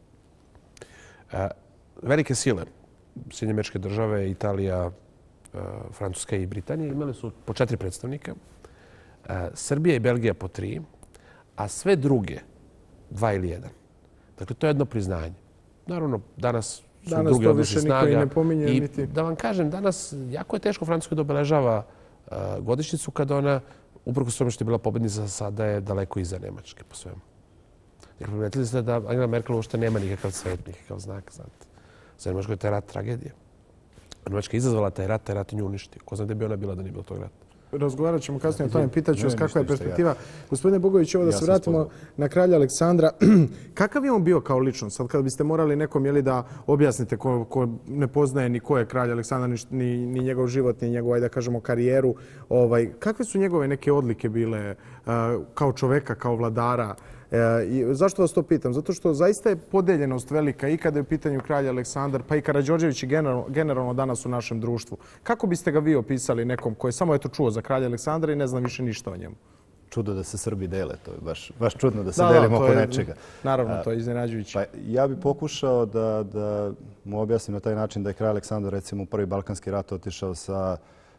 Velike sile, Sjedinjene Američke Države, Italija, Francuska i Britanija imali su po 4 predstavnika, Srbija i Belgija po 3, a sve druge 2 ili 1. Dakle, to je jedno priznanje. Naravno, danas su drugi odnosi snaga. I da vam kažem, danas jako je teško Francuskoj da obeležava godišnjicu kada ona, uprkos tome što je bila pobednica, sada je daleko iza Nemačke po svemu. Dakle, primetili ste da Angela Merkel uopšte nema nikakav cvet, nikakav znak. Za Nemačkoj je taj rat tragedija. Nemačka je izazvala taj rat nju uništio. Ko zna gdje bi ona bila da nije bilo tog rata? Razgovarat ćemo kasnije o tome. Pitaću vas kakva je perspektiva. Gospodine Bogović, ovo da se vratimo na kralja Aleksandra. Kakav je on bio kao ličnost? Sad kad biste morali nekom da objasnite ko ne poznaje ni ko je kralj Aleksandar, ni njegov život, ni njegovu, da kažemo, karijeru. Kakve su njegove neke odlike bile kao čoveka, kao vladara? Zašto vas to pitam? Zato što zaista je podeljenost velika i kada je u pitanju kralj Aleksandar, pa i Karađorđević i generalno danas u našem društvu. Kako biste ga vi opisali nekom koji je samo čuo za kralja Aleksandra i ne zna više ništa o njemu? Čudo da se Srbi dele, to je baš čudno da se delimo oko nečega. Naravno, to je iznenađujuće. Pa ja bih pokušao da mu objasnim na taj način da je kralj Aleksandar recimo u Prvi Balkanski rat otišao sa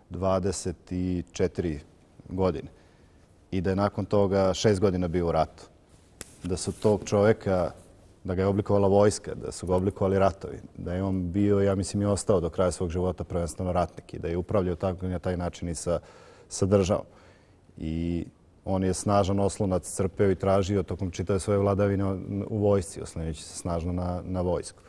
24 godine i da je nakon toga 6 godina bio u ratu. Da su tog čovjeka, da ga je oblikovala vojska, da su ga oblikovali ratovi, da je on bio, ja mislim, i ostao do kraja svog života prvenstveno ratnik i da je upravljao na taj način i sa državom. I on je snažan oslonac crpeo i tražio tokom čitave svoje vladavine u vojsci, oslanjajući se snažno na vojsku.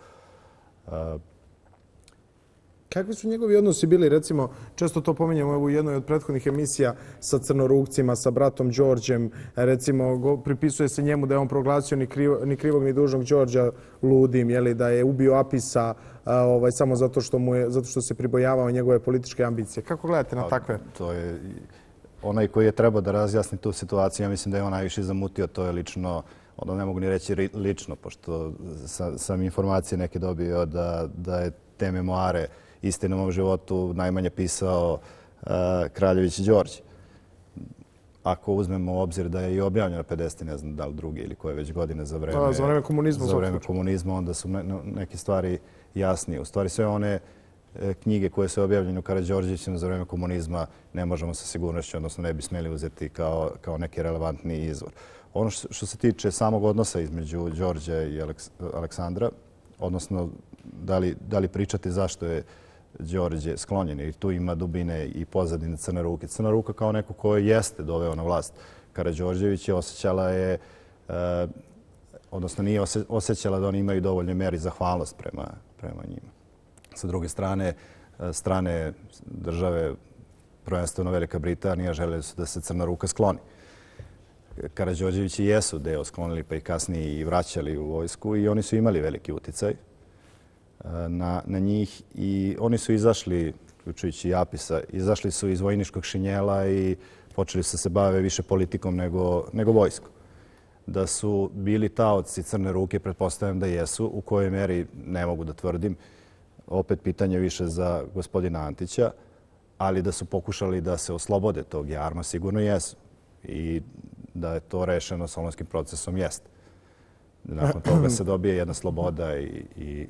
Kakvi su njegovi odnosi bili, recimo, često to pominjamo u jednoj od prethodnih emisija sa Crnorukcima, sa bratom Đorđem, recimo, pripisuje se njemu da je on proglasio ni krivog ni dužnog Đorđa ludim, da je ubio Apisa samo zato što se pribojavao njegove političke ambicije. Kako gledate na takve? To je onaj koji je trebao da razjasni tu situaciju. Ja mislim da je on najviše zamutio, to je lično, onda ne mogu ni reći lično, pošto sam informacije neke dobio da je te memoare Istina o mom životu najmanje pisao Kraljević Đorđe. Ako uzmemo u obzir da je i objavljeno 50, ne znam da li drugi ili koje već godine za vreme komunizma. Za vreme komunizma, onda su neke stvari jasnije. U stvari sve one knjige koje su objavljene u Karađorđevićima za vreme komunizma ne možemo sa sigurnošću, odnosno ne bi smjeli uzeti kao neki relevantni izvor. Ono što se tiče samog odnosa između Đorđa i Aleksandra, odnosno da li pričati zašto je Đorđe sklonjen, jer tu ima dubine i pozadine Crne Ruke. Crna Ruka kao neko koje jeste doveo na vlast Karađorđevića osjećala je, odnosno nije osjećala da oni imaju dovoljno meri zahvalnost prema njima. Sa druge strane države, prvenstveno Velika Britanija, žele su da se Crna Ruka skloni. Karađorđevići jesu deo sklonili, pa i kasnije i vraćali u vojsku i oni su imali veliki uticaj na njih i oni su izašli, uključujući i Apisa, izašli su iz vojničkog šinjela i počeli su se bave više politikom nego vojskom. Da su bili taoci Crne Ruke, pretpostavljam da jesu, u kojoj meri ne mogu da tvrdim. Opet pitanje više za gospodina Antića, ali da su pokušali da se oslobode tog jarma, sigurno jesu. I da je to rešeno Solunskim procesom, jeste. Nakon toga se dobije jedna sloboda i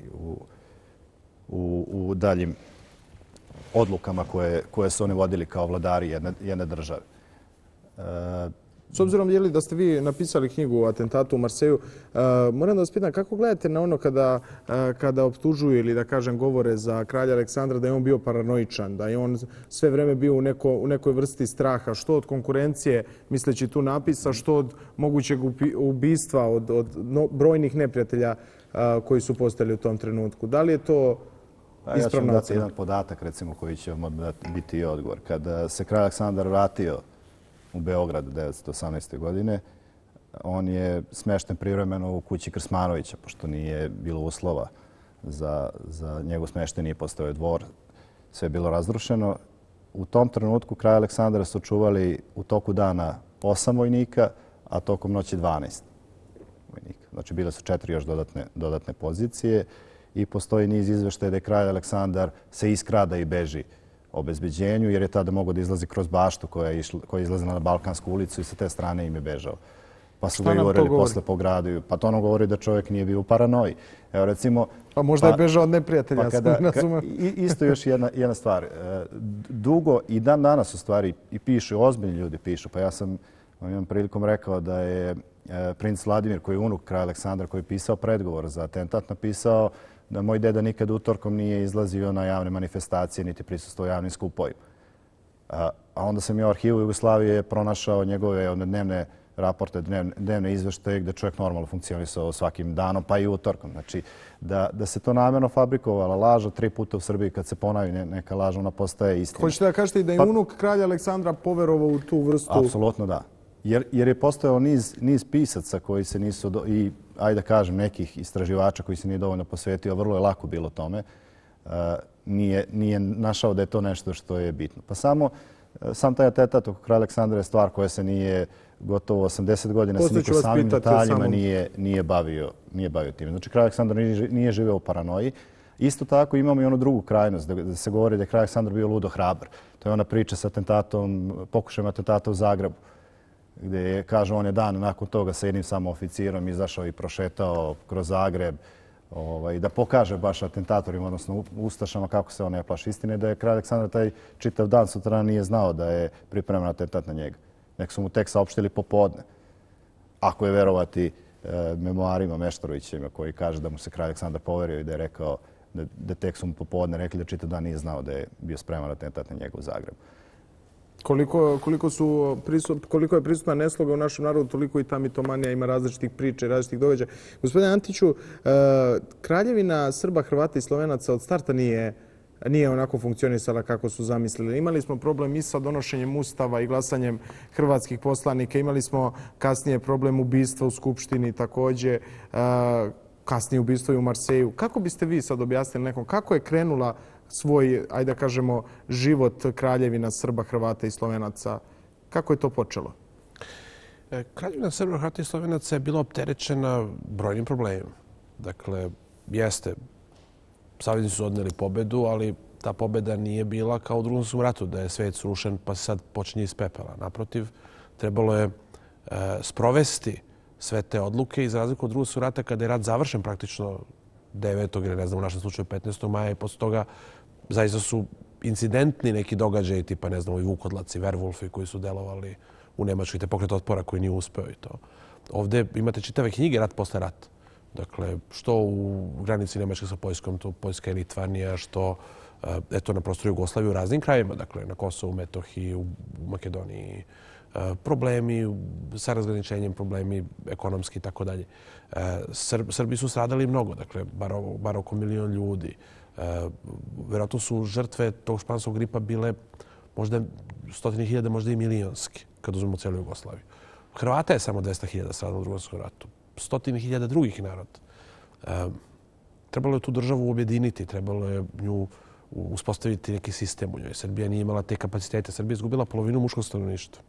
u daljim odlukama koje su oni vodili kao vladari jedne države. S obzirom da ste vi napisali knjigu o atentatu u Marseju, moram da vas pitam kako gledate na ono kada optužuju ili da kažem govore za kralja Aleksandra da je on bio paranoičan, da je on sve vreme bio u nekoj vrsti straha, što od konkurencije, misleći tu napisa, što od mogućeg ubistva, od brojnih neprijatelja koji su postali u tom trenutku. Da li je to ispravna ocena? Ja ću vam dati jedan podatak, recimo, koji će vam biti i odgovor. Kada se kralj Aleksandar vratio u Beograd 1918. godine, on je smešten privremeno u kući Krsmanovića, pošto nije bilo uslova za njegov smeštaj, nije postojao dvor, sve je bilo razrušeno. U tom trenutku kralja Aleksandra su čuvali u toku dana 8 vojnika, a tokom noći 12 vojnika. Znači, bile su 4 još dodatne pozicije i postoji niz izveštaja da je kralj Aleksandar se iskrada i beži obezbeđenju, jer je tada mogao da izlazi kroz baštu koja je izlazila na Balkansku ulicu i sa te strane im je bežao. Pa su ga govorili posle po gradu. Pa to ono govori da čovjek nije bio u paranoji. Evo recimo... Pa možda je bežao od neprijatelja. Isto još jedna stvar. Dugo i dan danas u stvari i pišu, ozbiljni ljudi pišu. Pa ja sam jednom prilikom rekao da je princ Vladimir, koji je unuk kralja Aleksandra, koji je pisao predgovor za atentat, napisao da moj deda nikad utorkom nije izlazio na javne manifestacije niti prisustvovao javnim skupovima. A onda sam ja u arhivu Jugoslavije pronašao njegove dnevne raporte, dnevne izveštaje gdje čovjek normalno funkcionisao svakim danom, pa i utorkom. Znači, da se to namjerno fabrikovala laža 3 puta u Srbiji, kad se ponavi neka laža, ona postaje istina. Hoćete da kažete i da je unuk kralja Aleksandra poverovao u tu vrstu? Apsolutno da. Jer je postojao niz pisaca koji se nisu, i ajde da kažem nekih istraživača koji se nije dovoljno posvetio, vrlo je lako bilo tome, nije našao da je to nešto što je bitno. Pa sam taj atentat oko kralja Aleksandra je stvar koja se nije gotovo 80 godina se niko samim detaljima nije bavio time. Znači, kralj Aleksandar nije živeo u paranoji. Isto tako imamo i onu drugu krajnost, da se govori da je kralj Aleksandar bio ludo hrabar. To je ona priča sa pokušajem atentata u Zagrebu, gdje je, kaže, on je dan nakon toga sa jednim samo oficirom izašao i prošetao kroz Zagreb da pokaže baš atentatorima, odnosno ustašama, kako se on ne plaši. Istina je da je kralj Aleksandar taj čitav dan sutra nije znao da je pripreman atentat na njega. Nek su mu tek saopštili popodne. Ako je verovati memoarima Meštrovićima koji kaže da mu se kralj Aleksandar poverio i da je rekao da tek su mu popodne rekli da čitav dan nije znao da je bio spreman atentat na njega u Zagrebu. Koliko je prisutna nesloga u našem narodu, toliko i ta mitomanija ima različitih priča i različitih događaja. Gospodine Antiću, kraljevina Srba, Hrvata i Slovenaca od starta nije onako funkcionisala kako su zamislili. Imali smo problem i sa donošenjem ustava i glasanjem hrvatskih poslanika. Imali smo kasnije problem ubistva u Skupštini također. Kasnije ubistvo i u Marseju. Kako biste vi sad objasnili nekom kako je krenula svoj, ajde da kažemo, život kraljevina Srba, Hrvata i Slovenaca? Kako je to počelo? Kraljevina Srba, Hrvata i Slovenaca je bila opterećena brojnim problemima. Dakle, jeste saveznici su odneli pobedu, ali ta pobeda nije bila kao u Drugom svjetskom ratu, da je svet srušen pa se sad počinje iz pepela. Naprotiv, trebalo je sprovesti sve te odluke i za razliku od Drugog svjetskog rata kada je rat završen praktično 9. ili ne znam u našem slučaju 15. maja i posle toga zaista su incidentni neki događaji tipa ne znam ovi Vukodlaci, Werwolfi koji su delovali u Nemačkoj, te pokret otpora koji nije uspeo i to. Ovdje imate čitave knjige rat posle rata. Dakle, što u granici Nemačke sa Poljskom, to Poljska i Litvanija, što eto na prostoru Jugoslavije u raznim krajevima, dakle na Kosovu, Metohiji, u Makedoniji, problemi sa razgraničenjem, problemi ekonomski i tako dalje. Srbi su stradali mnogo, dakle, bar oko 1 milion ljudi. Vjerojatno su žrtve tog španskog gripa bile možda 100.000, možda i milionski, kad uzmemo cijelu Jugoslaviju. Hrvata je samo 200.000 stradalo u Drugom svjetskom ratu. 100.000 drugih naroda. Trebalo je tu državu objediniti, trebalo je nju uspostaviti neki sistem u njoj. Srbija nije imala te kapacitete. Srbija je izgubila polovinu muškog stanovništva.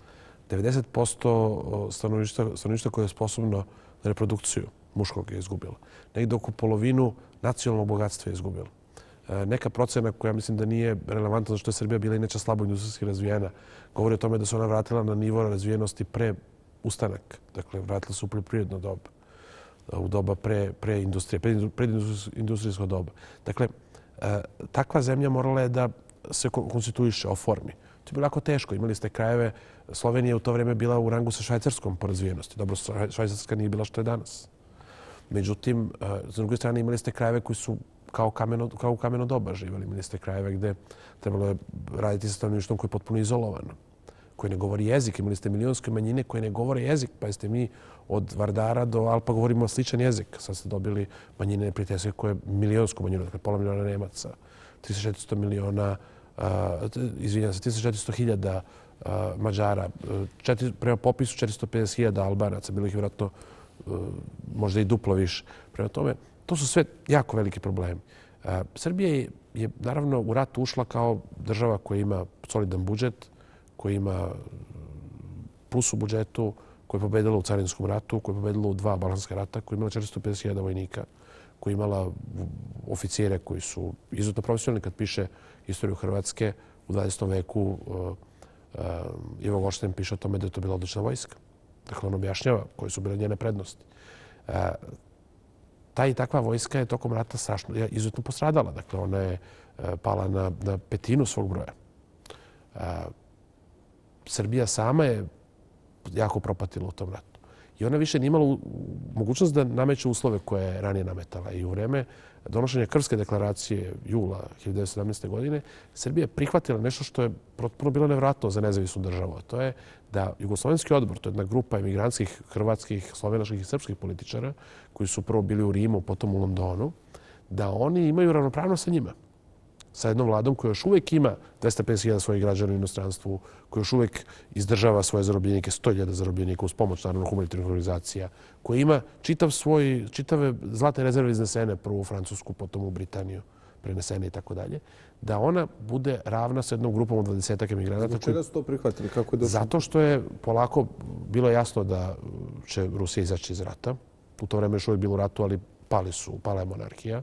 90% stanovništva koje je sposobno na reprodukciju muškog je izgubila. Negdje oko polovinu nacionalnog bogatstva je izgubila. Neka procena koja mislim da nije relevantna zašto je Srbija bila inače slabo industrijski razvijena, govori o tome da se ona vratila na nivo razvijenosti pre ustanak. Dakle, vratila se u poljoprivredno doba, u doba pre industrijskog doba. Dakle, takva zemlja morala je da se konstituiše, oformi. To je bilo jako teško. Imali ste krajeve, Slovenija u to vrijeme bila u rangu sa Švajcarskom po razvijenosti. Dobro, Švajcarska nije bila što je danas. Međutim, s druge strane imali ste krajeve koji su kao u kameno doba živjeli. Imali ste krajeve gdje trebalo je raditi sa stanovništvom koje je potpuno izolovano, koji ne govori jezik. Imali ste milionske manjine koje ne govore jezik. Pa jeste mi od Vardara do Alpa govorimo sličan jezik. Sad ste dobili manjine neprijateljske koje je milionsku manjinu, dakle pola miliona Nemaca, 300-400 miliona, izvinjam se, 300-400.000 Mađara, prema popisu 450.000 Albanaca, bilo ih vjerojatno možda i duplo više. Prema tome, to su sve jako veliki problemi. Srbija je naravno u rat ušla kao država koja ima solidan budžet, koja ima plus u budžetu, koja je pobedila u Carinskom ratu, koja je pobedila u 2 Balkanska rata, koja je imala 450.000 vojnika, koja je imala oficijere koji su izuzetno profesionalni. Kad piše istoriju Hrvatske u 20. veku, Ivo Gošten piše o tome da je to bila odlična vojska. Dakle, on objašnjava koje su bile njene prednosti. Ta i takva vojska je tokom rata strašno izuzetno postradala. Dakle, ona je pala na 1/5 svog broja. Srbija sama je jako propatila u tom ratu. I ona više nije imala mogućnost da nameće uslove koje je ranije nametala. I u vreme donošenja Krfske deklaracije jula 1917. godine Srbija je prihvatila nešto što je potpuno bilo nevratno za nezavisnu državu. To je da Jugoslovenski odbor, to je jedna grupa emigrantskih, hrvatskih, slovenačkih i srpskih političara koji su prvo bili u Rimu, potom u Londonu, da oni imaju ravnopravnost sa njima. Sa jednom vladom koja još uvijek ima 250.000 svojih građana u inostranstvu, koja još uvijek izdržava svoje zarobljenike, 100.000 zarobljenika uz pomoć naravno humanitarnih organizacija, koja ima čitave zlatne rezerve iznesene, prvo u Francusku, potom u Britaniju, prenesene i tako dalje, da ona bude ravna sa jednom grupom od 20 emigranata. Zbog čega su to prihvatili? Kako je došlo? Zato što je polako bilo jasno da će Rusija izaći iz rata. U to vreme još uvijek bilo u ratu, ali pala je monarhija.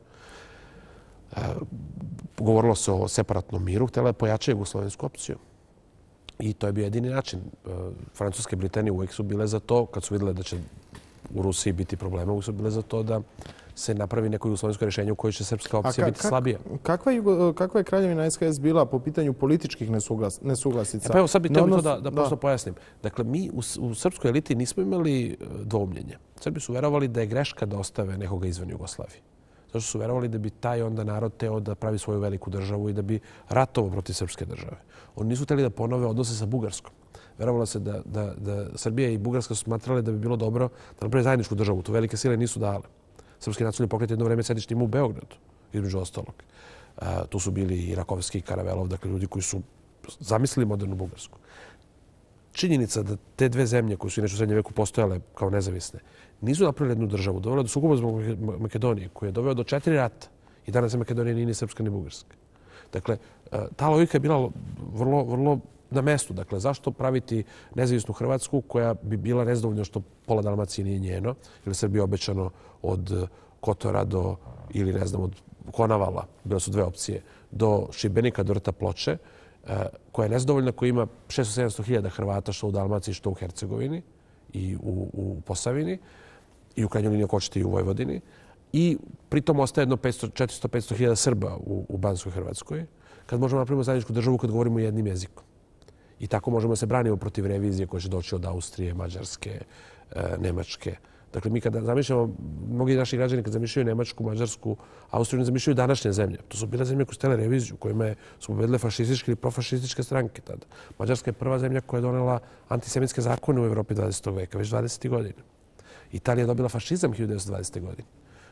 Govorilo se o separatnom miru, htjela je pojačati jugoslovensku opciju. I to je bio jedini način. Francuske i Britanije uvijek su bile za to, kad su vidjeli da će u Rusiji biti problema, uvijek su bile za to da se napravi neko jugoslovensko rješenje u kojoj će srpska opcija biti slabija. Kakva je kraljevina SHS bila po pitanju političkih nesuglasica? Pa evo sad bih to da prosto pojasnim. Dakle, mi u srpskoj eliti nismo imali dvoumljenje. Srbi su verovali da je greška da ostave nekoga izvan Jugoslavije. Zato su verovali da bi taj onda narod teo da pravi svoju veliku državu i da bi ratovao protiv srpske države. Oni nisu htjeli da ponove odnose sa Bugarskom. Verovalo se da Srbija i Bugarska su smatrali da bi bilo dobro da napravi zajedničku državu. Tu velike sile nisu dale. Srpski nacionalni pokret jedno vreme sedište ima u Beogradu, između ostalog. Tu su bili i Rakovski i Karavelov, dakle ljudi koji su zamislili modernu Bugarsku. Činjenica da te dve zemlje koje su inače u srednjem veku postojale kao nezavisne nisu napravili jednu državu, dovela do sukoba zbog Makedonije, koji je doveo do 4 rata. I danas je Makedonija nije ni srpska ni bugarska. Dakle, ta logika je bila vrlo na mestu. Dakle, zašto praviti nezavisnu Hrvatsku koja bi bila nezadovoljna što pola Dalmacije nije njeno, ili Srbije obećano od Kotora do, ili ne znam, od Konavala, bile su dve opcije, do Šibenika, do rta Ploče, koja je nezadovoljna, koja ima 600-700 hiljada Hrvata što u Dalmaciji, što u Hercegovini i u Posavini i u krajnjoj liniji ako hoćete i u Vojvodini. I pritom ostaje jedno 400-500 hiljada Srba u Banskoj Hrvatskoj, kad možemo napraviti zajedničku državu kad govorimo jednim jezikom. I tako možemo se braniti protiv revizije koja će doći od Austrije, Mađarske, Nemačke. Dakle, mi kada zamišljamo, mnogi naši građani kad zamišljaju Nemačku, Mađarsku, Austriju, ne zamišljaju današnje zemlje. To su bile zemlje koje su htjele reviziju, kojima su pobedile fašističke ili profašističke stranke tada. Mađarska je prva zemlja koja je donela antisemitske zakone u Evropi 20. veka, već 20. godina. Italija je dobila fašizam 1920. godine.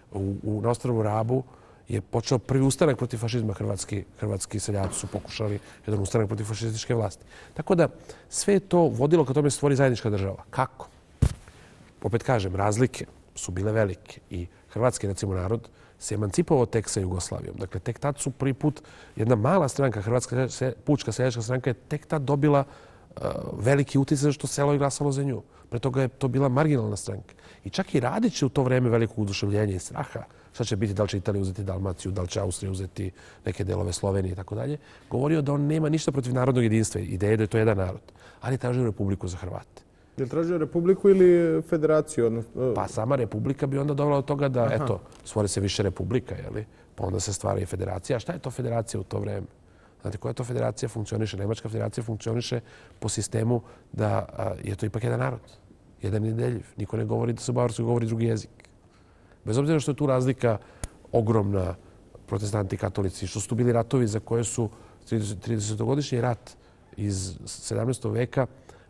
Na ostrvu Rabu je počeo prvi ustanak protiv fašizma. Hrvatski seljaci su pokušali jedan ustanak protiv fašističke vlasti. Tako da sve je to vodilo ka tome stvori zajednička država. Kako? Opet kažem, razlike su bile velike i hrvatski, recimo, narod se emancipovao tek sa Jugoslavijom. Dakle, tek tad su prvi put jedna mala stranka, Hrvatska pučka seljačka stranka, je tek tad dobila veliki utjecaj što selo je glasalo za nju. Pre toga je to bila marginalna stranka. I čak i Radić je u to vreme velikog oduševljenja i straha, šta će biti, da li će Italija uzeti Dalmaciju, da li će Austrija uzeti neke delove Slovenije i tako dalje, govorio da on nema ništa protiv narodnog jedinstva, ideje da je to jedan narod, ali tražio Republiku za Hrvate. Je li tražio Republiku ili Federaciju? Pa sama Republika bi onda dovela od toga da, eto, stvori se više Republika, jeli? Pa onda se stvara i Federacija. A šta je to Federacija u to vreme? Znate, koja to Federacija funkcioniše? Nemačka Federacija funkcioniše po sistemu da je to ipak jedan narod, jedan nedeljiv. Niko ne govori da se u Bavarskoj govori drugi jezik. Bez obzira što je tu razlika ogromna, protestanti i katolici, što su tu bili ratovi za koje su 30-godišnji rat iz 17. veka,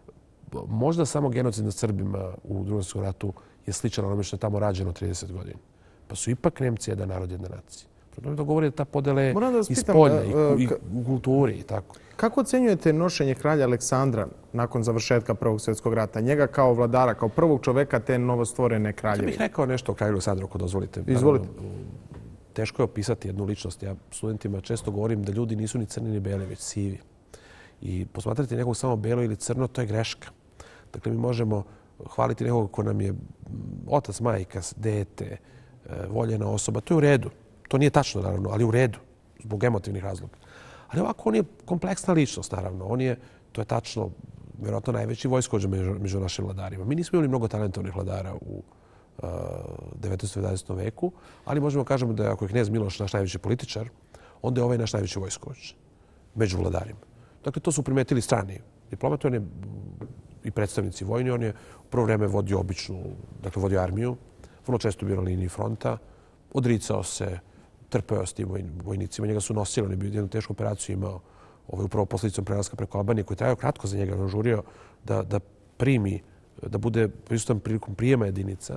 možda samo genocid nad Srbima u Drugom svjetskom ratu je sličan onome što je tamo rađeno 30 godina. Pa su ipak Nemci jedan narod, jedna nacija. To govori da ta podela je iz polja i u kulturi i tako. Kako ocenjujete nošenje kralja Aleksandra nakon završetka Prvog svjetskog rata? Njega kao vladara, kao prvog čoveka te novostvorene kraljevine. Ja bih rekao nešto o kralju Aleksandru, ako dozvolite. Izvolite. Teško je opisati jednu ličnost. Ja studentima često govorim da ljudi nisu ni crni ni beli, već sivi. I posmatrati nekog samo belo ili crno, to je greška. Dakle, mi možemo hvaliti nekog ko nam je otac, majka, dete, voljena osoba. To je u redu. To nije tačno, naravno, ali u redu, zbog emotivnih razloga. Ali ovako, on je kompleksna ličnost, naravno. On je, to je tačno, vjerojatno najveći vojskovođa među našim vladarima. Mi nismo imali mnogo talentovnih vladara u 19. i 20. veku, ali možemo kažemo da ako je knez Miloš naš najveći političar, onda je ovaj naš najveći vojskovođa među vladarima. Dakle, to su primetili strani diplomati, on je i predstavnici vojni, on je u prvo vreme vodio vodio armiju, vrlo često bio na liniji fronta, odricao se, trpeo s tim vojnicima, njega su nosili, on je bio jednu tešku operaciju imao upravo posljedicom prelaska preko Albanije koji je trajao kratko za njega, on žurio da primi, da bude prisutan prilikom prijema jedinica.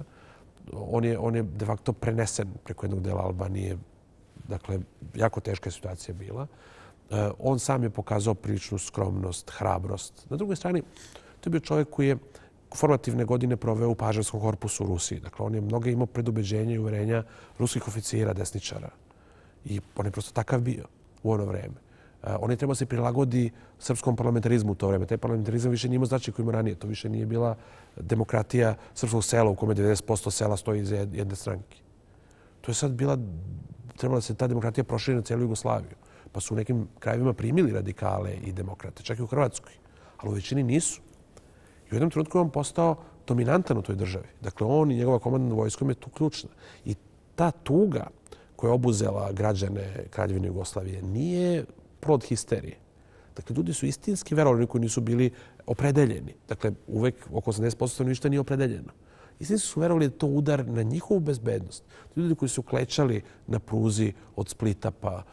On je de facto prenesen preko jednog dela Albanije, dakle, jako teška je situacija bila. On sam je pokazao priličnu skromnost, hrabrost. Na drugoj strani, to je bio čovjek koji je formativne godine proveo u pažarskom korpusu u Rusiji. Dakle, on je mnogo imao predubeđenja i uverenja ruskih oficira, desničara. I on je prosto takav bio u ono vreme. On je trebao se prilagodi srpskom parlamentarizmu u to vreme. Taj parlamentarizam više nije imao značaj koji ima ranije. To više nije bila demokratija srpskog sela u kome 90% sela stoji iza jedne stranke. To je sad bila, trebala se ta demokratija proširi na cijelu Jugoslaviju. Pa su u nekim krajevima primili radikale i demokrate, čak i u Hrvatskoj. Ali u većini nisu. I u jednom trenutku je on postao dominantan u toj državi. Dakle, on i njegova komandna vojskom je tu ključna. I ta tuga koja je obuzela građane Kraljevine Jugoslavije nije plod histerije. Dakle, ljudi su istinski verovali koji nisu bili opredeljeni. Dakle, uvek oko 80% ništa nije opredeljeno. Istinski su verovali da je to udar na njihovu bezbednost. Ljudi koji su klečali na pruzi od Splita pa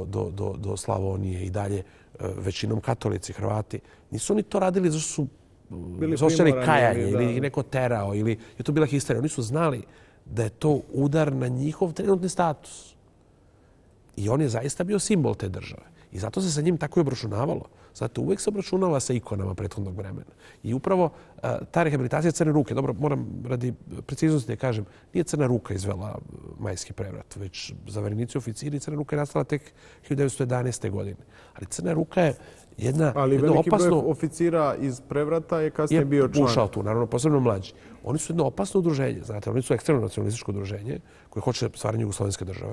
do Slavonije i dalje, većinom katolici, Hrvati, nisu oni to radili zašto su osjećali kajanje ili neko terao ili je to bila histerija. Oni su znali da je to udar na njihov trenutni status. I on je zaista bio simbol te države. I zato se sa njim tako i obračunavalo. Zato uvek se obračunava sa ikonama prethodnog vremena. I upravo ta rehabilitacija Crne ruke, dobro, moram radi preciznosti da kažem, nije Crna ruka izvela majski prevrat, već zaverenici oficiri Crna ruka je nastala tek 1911. godine. Ali Crna ruka je jedno veliki opasno... broj oficira iz prevrata je kasnije bio član. Ušao tu, naravno, posebno mlađi. Oni su jedno opasno udruženje, znate, oni su ekstremno nacionalističko udruženje koje hoće stvaranje jugoslovenske države.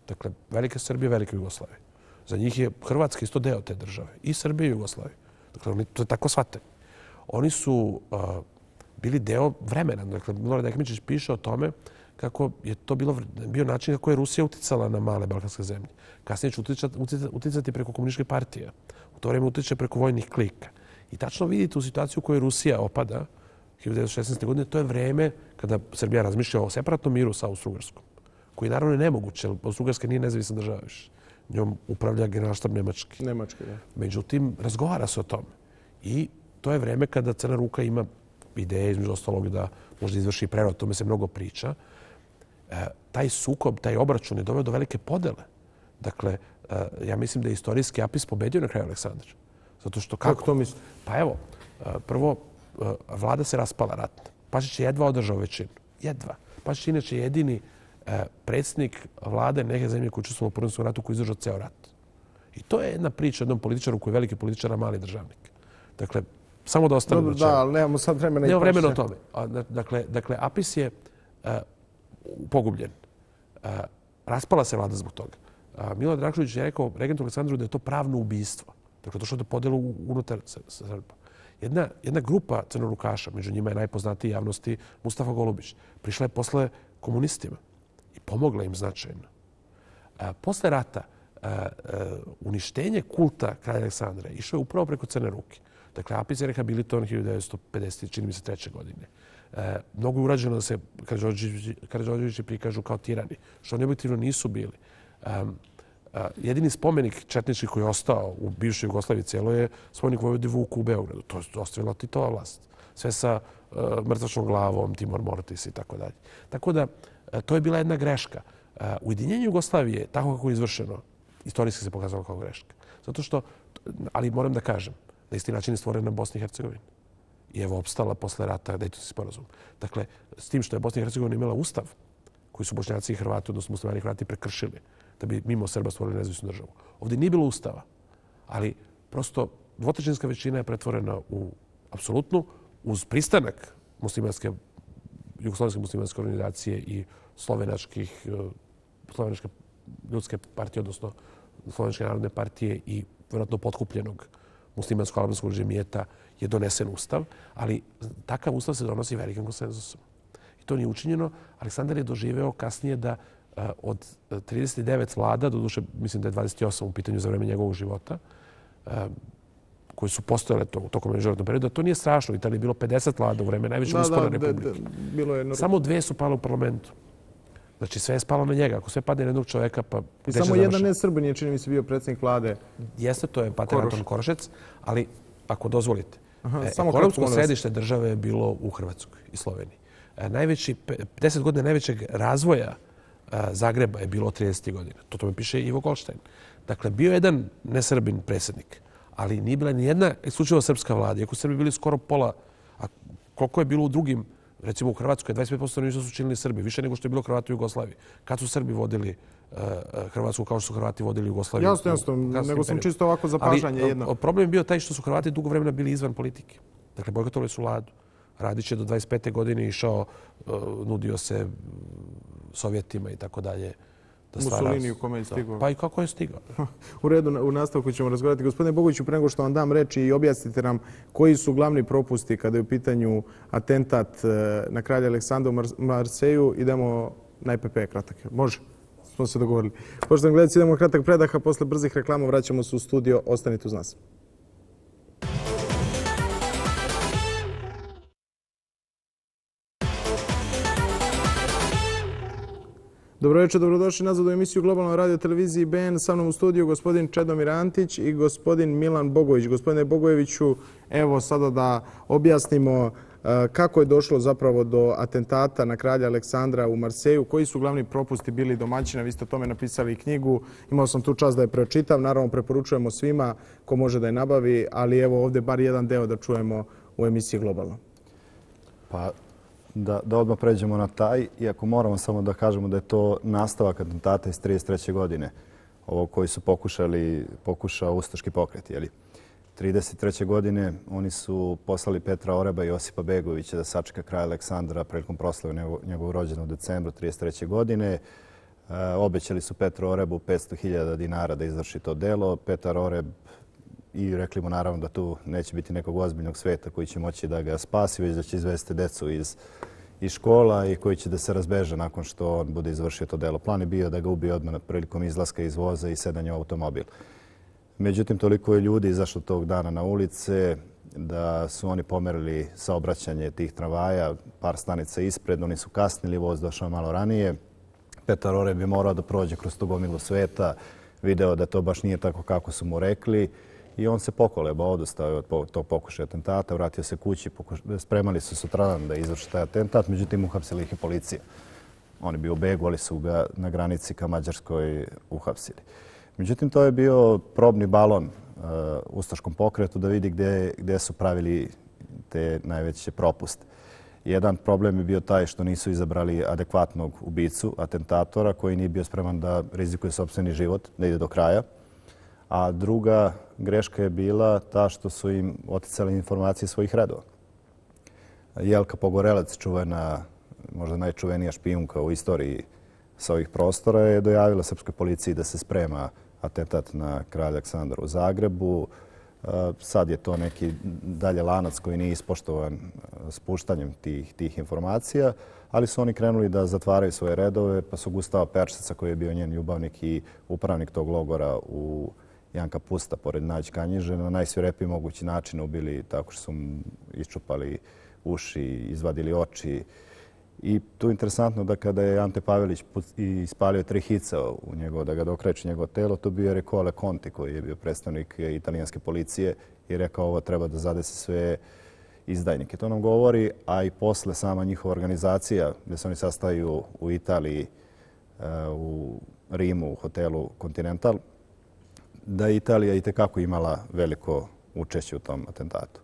Dakle, velika Srbija, velika Jugoslavija. Za njih je Hrvatska isto deo te države. I Srbija i Jugoslavija. Dakle, oni to tako shvataju. Oni su bili deo vremena. Dakle, Milorad Ekmedžić piše o tome kako je to bio način kako je Rusija uticala na male balkanske zemlje. Kasnije će uticati preko komunističke partije. U to vrijeme utiče preko vojnih klika. I tačno vidite u situaciju u kojoj Rusija opada 1916. godine, to je vreme kada Srbija razmišlja o separatnom miru sa Austro-Ugarskom, koji naravno je nemoguće, jer Austro-Ugarska nije nezavisna država više. Njom upravlja generalštab Nemački. Nemački, da. Međutim, razgovara se o tome. I to je vreme kada Crna Ruka ima ideje, između ostalog, da možda izvrši prerod, o tome se mnogo priča. Taj sukob, taj obračun je doveo do velike podele. Dakle, ja mislim da je istorijski Apis pobedio na kraju Aleksandra. Zato što kako to misli? Pa evo, prvo, vlada se raspala ratna. Pašić je jedva održao većinu. Jedva. Pašić je inače jedini predsjednik vlade neke zemlje koji učestvovao u Prvom svjetskom ratu koji izdržao ceo rat. I to je jedna priča o jednom političaru koji je veliki političar, a mali državnik. Dakle, samo da ostane na čelu. Da, ali nemamo sad vremena. Nemamo vremena o tome. Dakle, Apis je pogubljen. Raspala se vlada zbog toga. Milo Drašković je rekao regentu Aleksandru da je to pravno ubistvo. Dakle, došlo do podelu unutar Srba. Jedna grupa crnorukaša, među njima je najpoznatiji javnosti Mustafa Golubić, prišla je posle komunistima i pomogla im značajno. Posle rata uništenje kulta kralja Aleksandra išao je upravo preko Crne Ruke. Dakle, Apis je rehabilitovan 1950. čini mi se 3. godine. Mnogo je urađeno da se Karađorđevići prikažu kao tirani, što oni objektivno nisu bili. Jedini spomenik četnički koji je ostao u bivšoj Jugoslaviji cijelo je spomenik Vojvodi Vuku u Beogradu. To je ostavila Titova vlast. Sve sa mrtvačnom glavom, Timor Mortis i tako dalje. Tako da, to je bila jedna greška. Ujedinjenje Jugoslavije, tako kako je izvršeno, istorijski se pokazalo kao greška. Zato što, ali moram da kažem, na isti način je stvorena Bosna i Hercegovina. I evo opstala posle rata Dejtonski sporazum. Dakle, s tim što je Bosna i Hercegovina imala ustav, koji su Bošnjaci i Hrvati, odnosno muslimani i Hrvati, prekršili, da bi mimo Srba stvorili nezavisnu državu. Ovdje nije bilo ustava, ali prosto dvotrećinska većina je pretvorena u apsolutnu, uz pristanak jugoslovenske muslimanske organizacije i slovenačke ljudske partije, odnosno slovenačke narodne partije i vjerojatno potkupljenog muslimansko-albanskog džemijeta je donesen ustav, ali takav ustav se donosi velikim konsenzusom. I to nije učinjeno. Aleksandar je doživeo kasnije da od 39 vlada, doduše mislim da je 28 u pitanju za vreme njegovog života, koji su postojale tokom međunarodnog perioda, to nije strašno. U Italiji je bilo 50 vlada u vreme najvećeg uspona Republike. Samo 2 su pale u parlamentu. Znači sve je spalo na njega. Ako sve padne na jednog čoveka, pa i samo jedan ne-Srbin je, čini mi se, bio predsjednik vlade. Jeste, to je pater Anton Korošec, ali ako dozvolite, ekonomsko središte države je bilo u Hrvatskoj i Sloveniji. 10 godina najvećeg razvoja Zagreba je bilo 30. godina. To tome piše Ivo Goldstein. Dakle, bio je jedan ne-Srbin predsjednik, ali nije bila ni jedna isključivo srpska vlada. Iako Srbi bili skoro pola, a koliko je bilo u drugim, recimo u Hrvatskoj, 25% nisu su činili Srbi, više nego što je bilo Hrvata u Jugoslaviji. Kad su Srbi vodili Hrvatsku kao što su Hrvati vodili Jugoslaviju? Jasno, nego sam čisto ovako zapažanje jedno. Ali problem je bio taj što su Hrvati dugo vremena bili izvan politike. Dakle, bojkotovali su vladu. Radić je do 25. godine išao, nudio se Sovjetima i tako dalje. Mussolini u kome je stigao. Pa i kako je stigao. U redu, u nastavku ćemo razgovarati. Gospodine Bogoviću, pre nego što vam dam reči i objasnite nam koji su glavni propusti kada je u pitanju atentat na kralja Aleksandra u Marseju, idemo na EPP kratak. Može? Smo se dogovorili. Poštovani gledalci, idemo kratak predah, a posle brzih reklama vraćamo se u studio. Ostanite uz nas. Dobro večer, dobrodošli nazad u emisiju Globalnoj radio televiziji BN. Sa mnom u studiju gospodin Čedomir Antić i gospodin Milan Bogović. Gospodine Bogojeviću, evo sada da objasnimo kako je došlo zapravo do atentata na kralja Aleksandra u Marseju. Koji su glavni propusti bili domaćina? Vi ste o tome napisali knjigu. Imao sam tu čast da je pročitam. Naravno, preporučujemo svima ko može da je nabavi, ali evo ovdje bar jedan deo da čujemo u emisiji Globalno. Pa, da odmah pređemo na taj, iako moramo samo da kažemo da je to nastavak atentata iz 1933. godine, ovo koji su pokušao ustaški pokret. 1933. godine oni su poslali Petra Oreba i Josipa Begovića da sačeka kralja Aleksandra prilikom proslave njegovog rođena u decembru 1933. godine. Obećali su Petru Orebu 500.000 dinara da izvrši to delo. Petar Oreb i rekli mu naravno da tu neće biti nekog ozbiljnog sveta koji će moći da ga spasi, već da će izvesti decu iz škola i koji će da se razbeže nakon što on bude izvršio to delo. Plan je bio da ga ubije odmah prilikom izlaska iz voza i sedanja u automobil. Međutim, toliko je ljudi izašlo tog dana na ulice da su oni pomerili saobraćanje tih tramvaja, par stanica ispred, oni su kasnili, voz došao malo ranije. Petar Oreb je morao da prođe kroz to gomilu sveta, video da to baš nije tako kako su mu rekli i on se pokolebao, odustao je od tog pokušaja atentata, vratio se kući, spremali su sutradan da izvrši taj atentat, međutim uhapsili ih je policija. Oni bi u begu, ali su ga na granici ka Mađarskoj uhapsili. Međutim, to je bio probni balon ustaškom pokretu da vidi gdje su pravili te najveće propuste. Jedan problem je bio taj što nisu izabrali adekvatnog ubicu, atentatora, koji nije bio spreman da rizikuje sopstveni život, da ide do kraja. A druga greška je bila ta što su im oticali informacije svojih redova. Jelka Pogorelac, čuvena, možda najčuvenija špijunka u istoriji sa ovih prostora, je dojavila srpskoj policiji da se sprema atentat na kralja Aleksandra u Zagrebu. Sad je to neki dalje lanac koji nije ispoštovan spuštanjem tih informacija, ali su oni krenuli da zatvaraju svoje redove, pa su Gustava Peršeca, koji je bio njen ljubavnik i upravnik tog logora u Janka Pusta, pored Nađ Kanjiže, na najsvirepiji mogući način ubili tako što su mu iščupali uši, izvadili oči. I tu je interesantno da kada je Ante Pavelić ispalio 3 hica u njegov, da ga dokreće njegovo telo, to bio je Recole Conti, koji je bio predstavnik italijanske policije i rekao ovo treba da zadesi sve izdajnike. To nam govori, a i posle sama njihova organizacija, gdje se oni sastaju u Italiji, u Rimu, u hotelu Continental, da je Italija itekako imala veliko učešće u tom atentatu.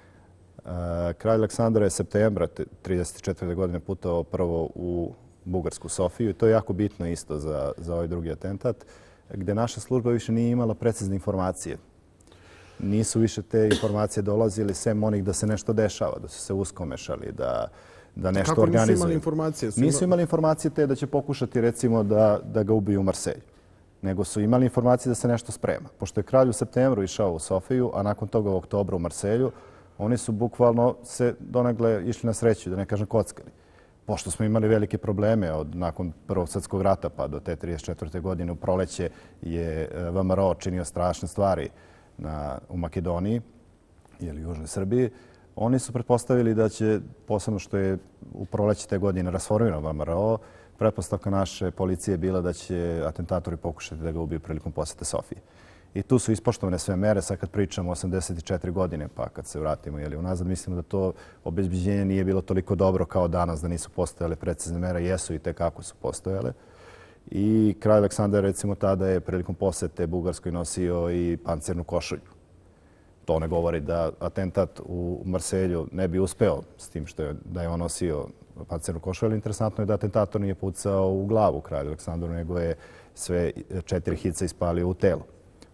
Kralj Aleksandar je septembra 1934. godine putovao prvo u Bugarsku Sofiju i to je jako bitno isto za ovaj drugi atentat, gdje naša služba više nije imala precizne informacije. Nisu više te informacije dolazili sem onih da se nešto dešava, da su se uskomešali, da nešto organizuju. Kako nisu imali informacije? Nisu imali informacije te da će pokušati recimo da ga ubiju u Marselju, nego su imali informacije da se nešto sprema. Pošto je kralj u septembru išao u Sofiju, a nakon toga u oktobru u Marselju, oni su bukvalno se donegle išli na sreću, da ne kažem kockali. Pošto smo imali velike probleme nakon Prvog svjetskog rata pa do te 1934. godine u proleće je VMRO činio strašne stvari u Makedoniji ili u Južnoj Srbiji. Oni su pretpostavili da će, posebno što je u proleće te godine rasformirano VMRO, pretpostavka naše policije bila da će atentatori pokušati da ga ubiju prilikom posjete Sofije. I tu su ispoštovane sve mere. Sad kad pričamo o 84 godine, pa kad se vratimo unazad, mislimo da to obezbeđenje nije bilo toliko dobro kao danas, da nisu postojale precizne mere. Jesu i tekako su postojale. I kralj Aleksandar, recimo, tada je prilikom posete Bugarskoj nosio i pancernu košulju. To ne govori da atentat u Marselju ne bi uspeo s tim da je on nosio pancernu košulju, ali interesantno je da atentator nije pucao u glavu kralju Aleksandru, nego je sve 4 hica ispalio u telo.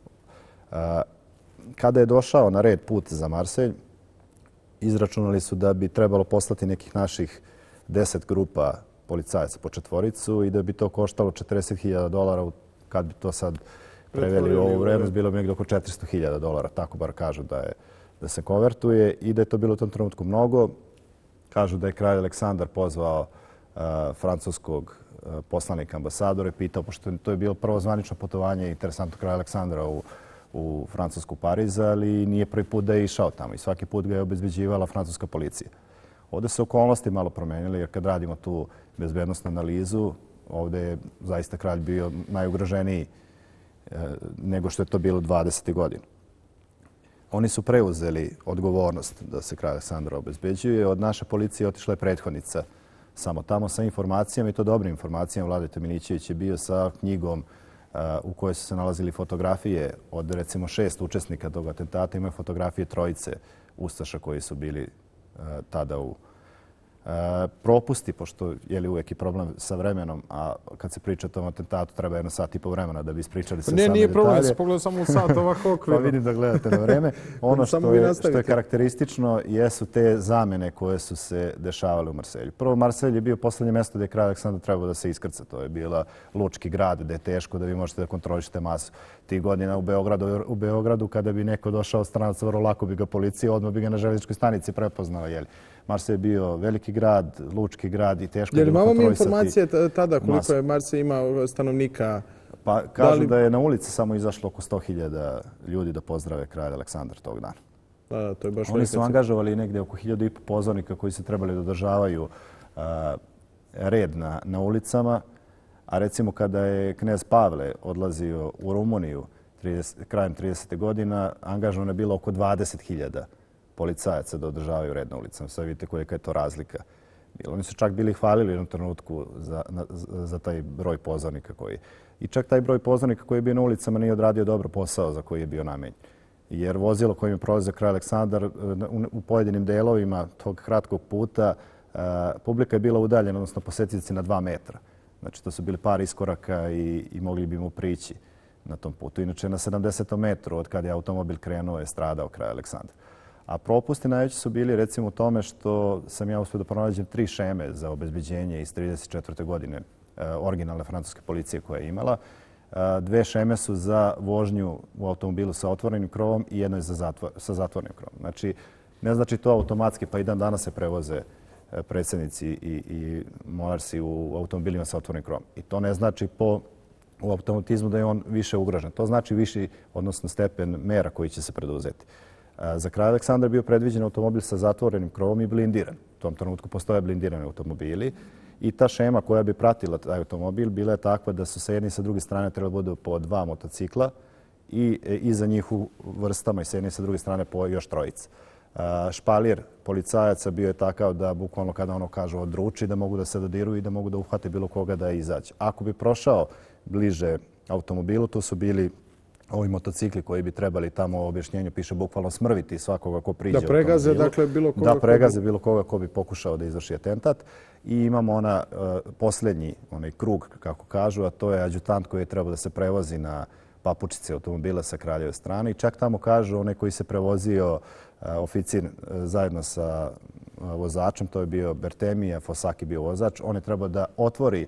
Kada je došao na red put za Marselj, izračunali su da bi trebalo poslati nekih naših 10 grupa policajaca po četvoricu i da bi to koštalo $40.000. Kad bi to sad preveli u ovu vrednost, bilo bi negdje oko $400.000. Tako bar kažu da se konvertuje i da je to bilo u tom trenutku mnogo. Kažu da je kralj Aleksandar pozvao francuskog poslanika ambasadora i pitao, pošto to je bilo prvo zvanično putovanje interesantno kralja Aleksandra u Francusku Pariza, ali nije prvi put da je išao tamo i svaki put ga je obezbeđivala francuska policija. Ovdje se okolnosti malo promenili, jer kad radimo tu bezbednostnu analizu, ovdje je zaista kralj bio najugroženiji nego što je to bilo 20. godina. Oni su preuzeli odgovornost da se kralj Aleksandar obezbeđuje. Od naše policije otišla je prethodnica samo tamo sa informacijama i to dobrim informacijama. Vladeta Milićević je bio sa knjigom u kojoj su se nalazili fotografije od recimo 6 učesnika tog atentata. Imaju fotografije trojice ustaša koji su bili tada Propusti, pošto je uvijek i problem sa vremenom, a kad se priča o tom atentatu treba 1 sat i po vremena da bi ispričali sve same detalje. Nije problem, se pogledao samo u sat ovako okvirno. Pa vidim da gledate na vreme. Ono što je karakteristično jesu te zamene koje su se dešavale u Marselju. Prvo, Marselj je bio poslednje mjesto gdje je kralj Aleksandar trebao da se iskrca. To je bila lučki grad gdje je teško da vi možete da kontrolišete masu. Tih godina u Beogradu kada bi neko došao stranac, vrlo lako bi ga policija, odmah bi ga na željezničkoj stanici prepoznao. Marsej je bio veliki grad, lučki grad i teško je bilo kontrolisati. Imamo informacije tada koliko je Marsej imao stanovnika? Pa kažu da je na ulici samo izašlo oko 100.000 ljudi da pozdrave kralja Aleksandra tog dana. Oni su angažovali negdje oko 1.500 pozornika koji se trebali da održavaju red na ulicama. A recimo kada je knez Pavle odlazio u Rumuniju krajem 30. godina, angažovano je bilo oko 20.000 policajaca da održavaju red na ulicama. Sad vidite kolika je to razlika. Oni su čak bili hvalili u jednom trenutku za taj broj pozornika koji... I čak taj broj pozornika koji je bio na ulicama nije odradio dobro posao za koji je bio namenjen. Jer vozilo kojim je prolazio kralj Aleksandar u pojedinim delovima tog kratkog puta publika je bila udaljena, odnosno posjetioci na 2 metra. Znači to su bili par iskoraka i mogli bi mu prići na tom putu. Inače na 70. metru od kada je automobil krenuo je stradao kralj Aleksandar. A propusti najveći su bili recimo u tome što sam ja uspio da pronađem 3 šeme za obezbeđenje iz 1934. godine originalne francuske policije koja je imala. 2 šeme su za vožnju u automobilu sa otvorenim krovom i jedno je sa zatvorenim krovom. Znači, ne znači to automatski, pa i dan danas se prevoze predsjednici i monarsi u automobilima sa otvorenim krovom. I to ne znači u automatizmu da je on više ugrožen. To znači viši, odnosno stepen mera koji će se preduzeti. Za kralja Aleksandra je bio predviđen automobil sa zatvorenim krovom i blindiran. U tom trenutku postoje blindirani automobili i ta šema koja bi pratila taj automobil bila je takva da su sa jedne i sa druge strane trebalo budu po 2 motocikla i iza njih u vrstama i sa jedne i sa druge strane po još 3. Špalir policajaca bio je takav da bukvalno kada ono kažu odruči da mogu da se dodiruju i da mogu da uhvate bilo koga da izađe. Ako bi prošao bliže automobilu, tu su bili ovi motocikli koji bi trebali tamo u objašnjenju piše bukvalno smrviti svakoga ko priđe. Da pregaze, dakle, bilo koga. Da pregaze bilo koga ko bi pokušao da izvrši atentat. I imamo posljednji onaj krug, kako kažu, a to je adjutant koji je trebao da se prevozi na papučice automobila sa kraljeve strane. I čak tamo kažu onaj koji se prevozio oficir zajedno sa vozačem, to je bio Bertemija, Fosaki bio vozač. On je trebao da otvori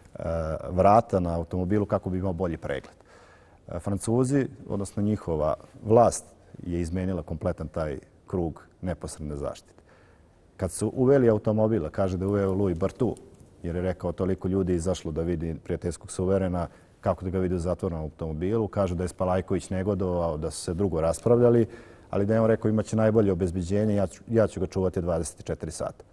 vrata na automobilu kako bi imao bolji pregled. Francuzi, odnosno njihova vlast, je izmenila kompletan taj krug neposredne zaštite. Kad su uveli automobila, kaže da je uveo Louis Barthou, jer je rekao toliko ljudi izašlo da vidi prijateljskog suverena, kako da ga vidi u zatvorenom automobilu. Kaže da je Spalajković negodovao, da su se drugo raspravljali, ali da je on rekao imaće najbolje obezbeđenje, ja ću ga čuvati 24 sata.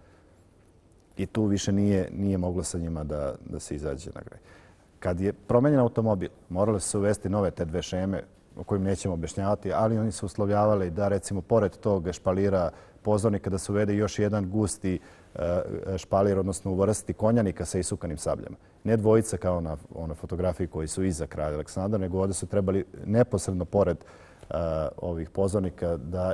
I tu više nije moglo sa njima da se izađe na graj. Kad je promenjen automobil, morali su se uvesti nove te 2 šeme o kojim nećemo objašnjavati, ali oni su uslovljavali da recimo pored tog špalira pozornika da se uvede još jedan gusti špalir, odnosno uvrsti konjanika sa isukanim sabljama. Ne dvojica kao na onoj fotografiji koji su iza kralja Aleksandra, nego ovdje su trebali neposredno pored ovih pozornika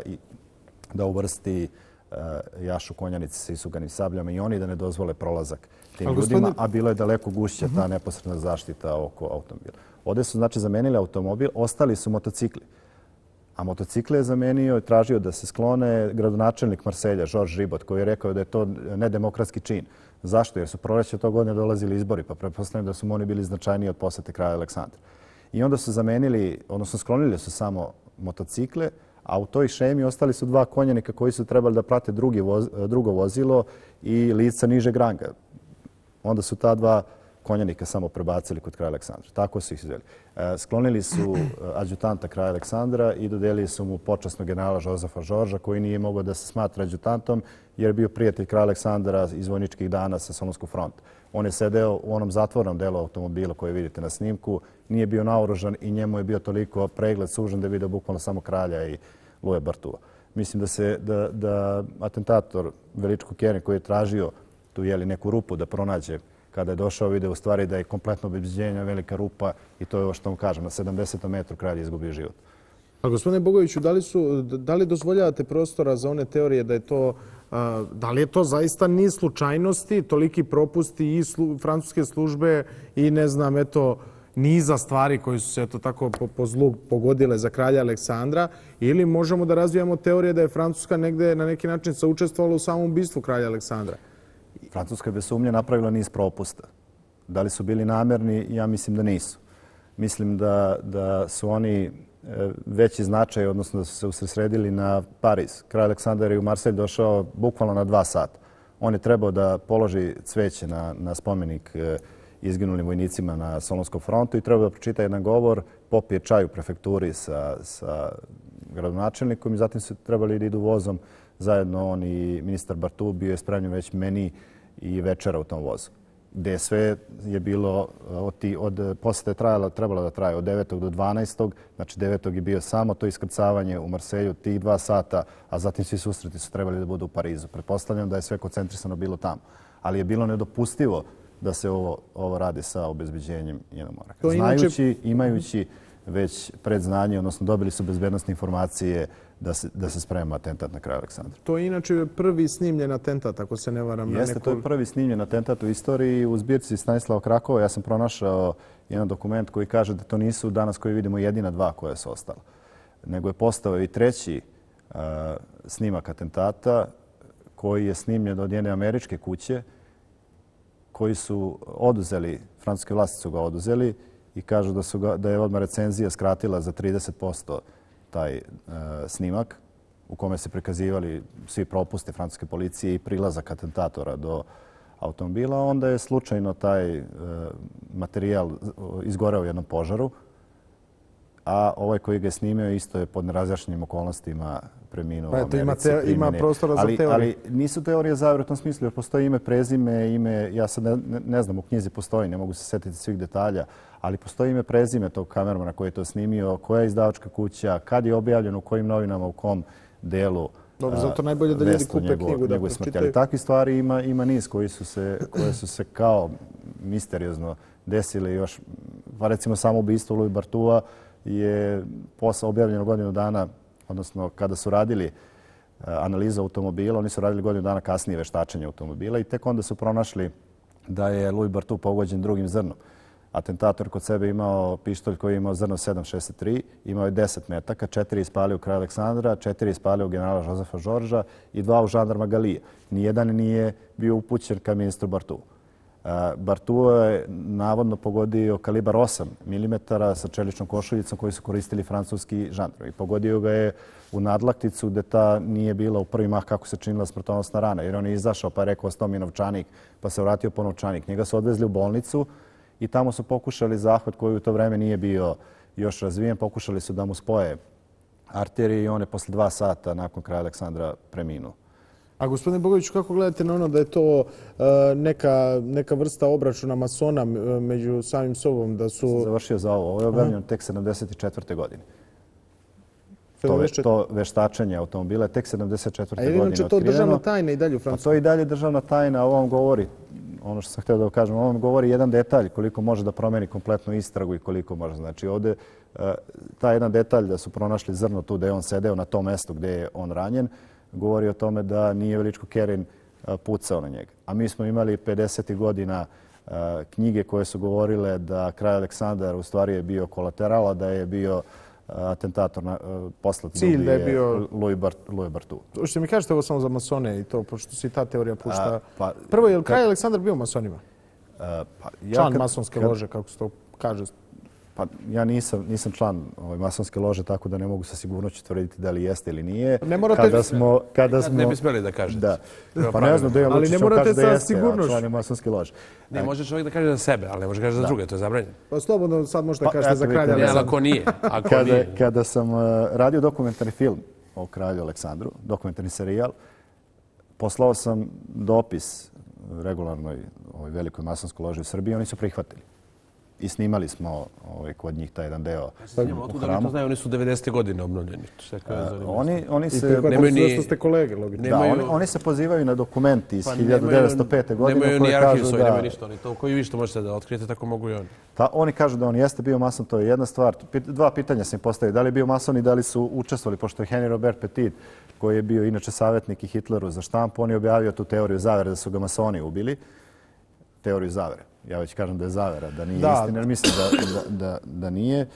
da uvrsti jašu konjanice sa isukanim sabljama i oni da ne dozvole prolazak tim ljudima, a bilo je daleko gušća ta neposredna zaštita oko automobila. Ovdje su znači zamenili automobil, ostali su motocikli. A motocikle je zamenio i tražio da se sklone gradonačelnik Marselja, Georges Ribot, koji je rekao da je to nedemokratski čin. Zašto? Jer su proleće tog godine dolazili izbori, pa pretpostavljam da su oni bili značajniji od posete kralja Aleksandra. I onda su zamenili, odnosno sklonili su samo motocikle, a u toj šemi ostali su 2 konjanika koji su trebali da prate drugo vozilo i lica nižeg ranga. Onda su ta 2 konjanika samo prebacili kod kralja Aleksandra. Tako su ih izveli. Sklonili su adjutanta kralja Aleksandra i dodelili su mu počasnog generala Josefa Žorža, koji nije mogao da se smatra adjutantom jer je bio prijatelj kralja Aleksandra iz vojničkih dana sa Solunskog fronta. On je sedeo u onom zatvornom delu automobila koje vidite na snimku, nije bio naoružan i njemu je bio toliko pregled sužen da je vidio bukvalno samo kralja i Louis Barthoua. Mislim da atentator Veličko Keren koji je tražio tu neku rupu da pronađe kada je došao vidio u stvari da je kompletno obezbeđenje velika rupa i to je ovo što vam kažem, na 70. metru kralj je izgubio život. A gospodine Bogoviću, da li dozvoljavate prostora za one teorije da je to, da li je to zaista niz slučajnosti, toliki propusti i francuske službe i ne znam, eto, niza stvari koji su se eto tako po zlu pogodile za kralja Aleksandra, ili možemo da razvijamo teorije da je Francuska negde na neki način saučestvovala u samom ubistvu kralja Aleksandra? Francuska je bez sumnje napravila niz propusta. Da li su bili namerni? Ja mislim da nisu. Mislim da su oni veći značaj, odnosno da su se usredsredili na Pariz. Kralj Aleksandar je u Marselj došao bukvalno na 2 sata. On je trebao da položi cveće na spomenik izginulim vojnicima na Solonskom frontu i trebao da pročita jedan govor, popije čaj u prefekturi sa gradonačelnikom i zatim su trebali da idu vozom zajedno on i ministar Bartu. Bio je spremljen već meni i večera u tom vozu, gde sve je bilo od posete trebalo da traje od 9. do 12. Znači 9. je bio samo to iskrcavanje u Marselju, tih 2 sata, a zatim svi susreti su trebali da budu u Parizu. Pretpostavljam da je sve koncentrisano bilo tamo. Ali je bilo nedopustivo da se ovo radi sa obezbeđenjem jednog monarha. Znajući, imajući već predznanje, odnosno dobili su bezbednostne informacije da se sprema atentat na kralja Aleksandra. To je inače prvi snimljen atentat, ako se ne varam. Jeste, to je prvi snimljen atentat u istoriji. U zbirci Stanislava Krakova ja sam pronašao jedan dokument koji kaže da to nisu danas koji vidimo jedina 2 koja su ostala, nego je postao i 3. snimak atentata koji je snimljen od jedne američke kuće koji su oduzeli, francuske vlasti su ga oduzeli i kažu da je odmah recenzija skratila za 30% taj snimak u kome se prikazivali svi propusti francuske policije i prilazak atentatora do automobila. Onda je slučajno taj materijal izgoreo u jednom požaru, a ovaj koji ga je snimio isto je pod nerazjašnjenim okolnostima preminuo u Americi. Ima prostora za teoriju. Ali nisu teorije zavere u tom smislu, jer postoji ime, prezime, ja sad ne znam, u knjizi postoji, ne mogu se setiti svih detalja, ali postoji ime, prezime tog kamermana koji je to snimio, koja je izdavačka kuća, kad je objavljeno, u kojim novinama, u kom delu. Dobro, zato najbolje da ljudi kupe knjigu da pročitaju. Takvi stvari ima niz koje su se kao misteriozno desile još, pa recimo samo ubistvo Louis Bartua je posle objavljeno godinu dana, odnosno kada su radili analizu automobila, oni su radili godinu dana kasnije veštačenje automobila i tek onda su pronašli da je Louis Bartu pogođen drugim zrnom. Atentator kod sebe imao pištolj koji je imao zrno 7,63, imao je 10 metaka, 4 je ispalio kralja Aleksandra, 4 je ispalio generala Josefa Žorža i 2 u žandarma Galije. Nijedan nije bio upućen ka ministru Bartu. Bartu je navodno pogodio kalibar 8 mm sa čeličnom košuljicom koju su koristili francuski žandarmi. Pogodio ga je u nadlakticu gde ta nije bila u prvi mah kako se činila smrtonosna rana, jer on je izašao pa je rekao ostao mi novčanik, pa se vratio po novčanik. Njega su odvezli u bolnicu i tamo su pokušali zahvat koji u to vreme nije bio još razvijen. Pokušali su da mu spoje arterije i on je posle 2 sata nakon kralja Aleksandra preminuo. A gospodine Bogoviću, kako gledate na ono da je to neka vrsta obračuna masona među samim sobom? Da su... Završio za ovo. Ovo je objavljeno tek 1974. godine. To veštačenje automobila je tek 1974. godine otkriveno. A inače to državna tajna i dalje u Francuskoj? Pa to je i dalje državna tajna. Ovo vam govori, ono što sam htio da kažem, ovo vam govori jedan detalj koliko može da promeni kompletnu istragu i koliko može. Znači ovdje taj jedan detalj da su pronašli zrno tu da je on sedeo na tom mestu gdje je on ranjen, govori o tome da nije Veličko Kerin pucao na njega. A mi smo imali 50. godina knjige koje su govorile da kralj Aleksandar u stvari je bio kolateral, a da je bio atentator poslat da ubije Louis Bartu. Što mi kažete ovo samo za masone i to, pošto se i ta teorija pušta. Prvo, je li kralj Aleksandar bio masonima? Član masonske lože, kako se to kaže? Pa ja nisam član masonske lože, tako da ne mogu sa sigurnošću tvrditi da li jeste ili nije. Ne morate... Ne bi smeli da kažete. Da. Pa ne znam, Dejan Lučić kaže da jeste član masonske lože. Ne, može čovjek da kaže za sebe, ali ne može kaže za druge, to je zabranjeno. Pa slobodno sad možete kažete za kralja Aleksandra. Ako nije. Kada sam radio dokumentarni film o kralju Aleksandru, dokumentarni serijal, poslao sam dopis regularnoj velikoj masonskoj loži u Srbiji, oni su prihvatili. i snimali smo kod njih taj jedan deo u hramu. To znaju, oni su 90. godine obnovljeni. Oni se... Nemaju ni... Što ste kolege, logično. Da, oni se pozivaju na dokument iz 1905. godine. Nemaju ni arhiv svoj, nemaju ništa. To koji vi što možete da otkrijete, tako mogu i oni. Oni kažu da on jeste bio mason, to je jedna stvar. Dva pitanja se im postavili. Da li je bio mason i da li su učestvovali, pošto je Henry Robert Petit, koji je bio inače savjetnik i Hitleru za štampu, on je objavio tu teoriju zavere da su ga masoni ubili. Teoriju zavere. Ja već kažem da je zavera, da nije istina, jer mislim da nije.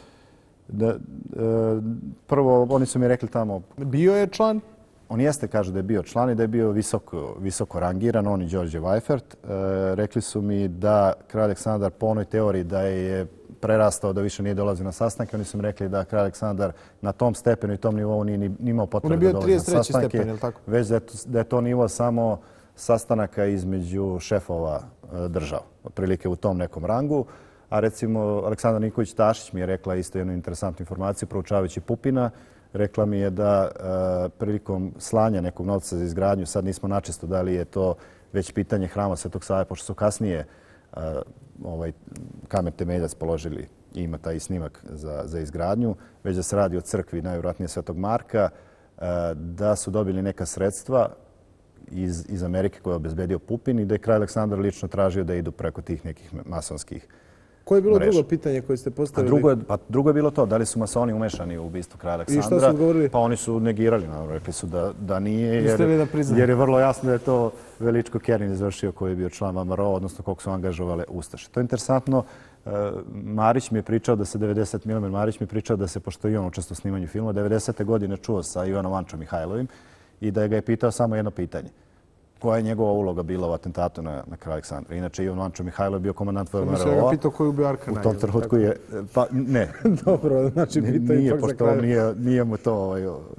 Prvo, oni su mi rekli tamo... Bio je član? On jeste, kaže da je bio član i da je bio visoko rangiran, on i Đorđe Weifert. Rekli su mi da kralj Aleksandar po onoj teoriji da je prerastao, da više nije dolazio na sastanke. Oni su mi rekli da kralj Aleksandar na tom stepenu i tom nivou nije imao potrebe da dolazi na sastanke. Stepen, je li tako? Već da je to nivo samo sastanaka između šefova država, otprilike u tom nekom rangu. A recimo, Aleksandar Nikolić Tašić mi je rekla isto jednu interesantnu informaciju, proučavajući Pupina. Rekla mi je da prilikom slanja nekog novca za izgradnju, sad nismo načisto da li je to već pitanje hrama Svetog Save, pošto su kasnije kamen temeljac položili i ima taj snimak za izgradnju, već da se radi o crkvi, najvjerojatnije Svetog Marka, da su dobili neka sredstva iz Amerike koje je obezbedio Pupin i da je kralj Aleksandar lično tražio da idu preko tih nekih masonskih mreža. Koje je bilo drugo pitanje koje ste postavili? Drugo je bilo to, da li su masoni umešani u ubistvo kralja Aleksandra. I šta su odgovorili? Pa oni su negirali, rekli su da nije, jer je vrlo jasno da je to Veličko Kerin izvršio koji je bio član VMRO, odnosno koliko su angažovale Ustaše. To je interesantno. Marić mi je pričao da se 90 mm, Marić mi je pričao da se, pošto i on učestvo u snimanju filma, 90. godine čuo sa Ivanom Ančom Mihajlovim i da ga je pitao samo jedno pitanje. Koja je njegova uloga bila u atentatu na kralja Aleksandra? Inače, Ivan Ančo Mihajlo je bio komandant VMRO. Mislim, ja ga pitao koji je ubio Arkana. U tom trenutku je... Pa ne. Dobro, znači pitao ipak za kraja. Nije mu to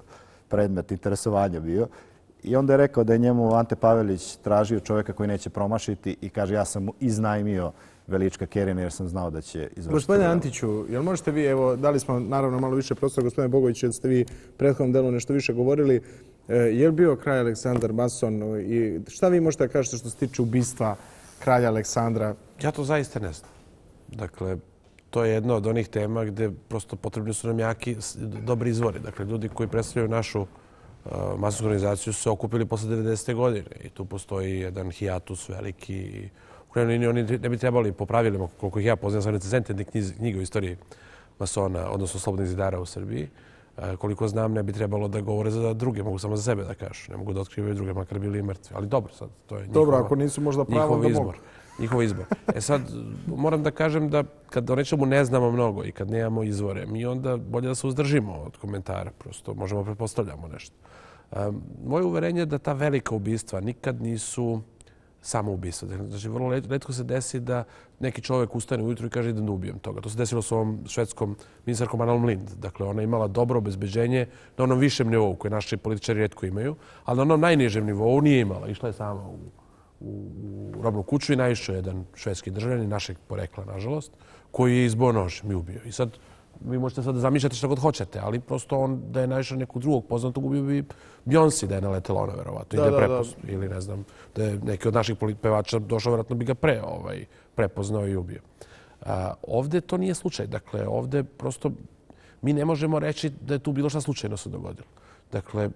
predmet interesovanja bio. I onda je rekao da je njemu Ante Pavelić tražio čovjeka koji neće promašiti i kaže ja sam mu iznajmio Velička Kerina jer sam znao da će izvršiti. Gospodine Antiću, jel možete vi, evo, dali smo naravno malo više prostora, gospodine Bogović, jer ste vi u prethodnom delu nešto više govorili, je li bio kralj Aleksandar mason i šta vi možete da kažete što se tiče ubistva kralja Aleksandra? Ja to zaista ne znam. Dakle, to je jedna od onih tema gdje prosto potrebni su nam jaki, dobri izvori. Dakle, ljudi koji predstavljaju našu masonsku organizaciju su se okupili posle 90. godine i tu postoji jedan hijatus veliki. U krajnjoj liniji oni ne bi trebali po pravilima, koliko ih ja poznam, sam recenzentne knjige u istoriji masona, odnosno slobodnih zidara u Srbiji. Koliko znam, ne bi trebalo da govore za druge, mogu samo za sebe da kažu. Ne mogu da otkrivaju druge, makar bili i mrtvi. Ali dobro, sad, to je dobro, ako nisu možda pravo da mogu. Njihov izbor. Sad, moram da kažem da kad o nečemu ne znamo mnogo i kad nemamo izvore, mi onda bolje da se uzdržimo od komentara. Prosto možemo pretpostavljamo nešto. Moje uverenje je da ta velika ubistva nikad nisu samo ubistva. Znači, vrlo retko se desi da neki čovjek ustane ujutru i kaže idem da ubijem toga. To se desilo s ovom švedskom ministarkom Anna Lindh. Dakle, ona je imala dobro obezbeđenje na onom višem nivou koje naši političari retko imaju, ali na onom najnižem nivou nije imala. Išla je sama u robnu kuću i naišao jedan švedski državljanin našeg porekla, nažalost, koji je izbio nožem i ubio. I sad, vi možete sad da zamišljate što god hoćete, ali prosto on da je naišao nekog drugog poznatog ubio bi Beyoncé da je naletela ona, verovatno, i da je prepoznao. Ili ne znam, da je neki od naših pevača došao, verovatno bi ga prepoznao i ubio. Ovde to nije slučaj. Dakle, ovde prosto mi ne možemo reći da je tu bilo šta slučajno se dogodilo. Dakle,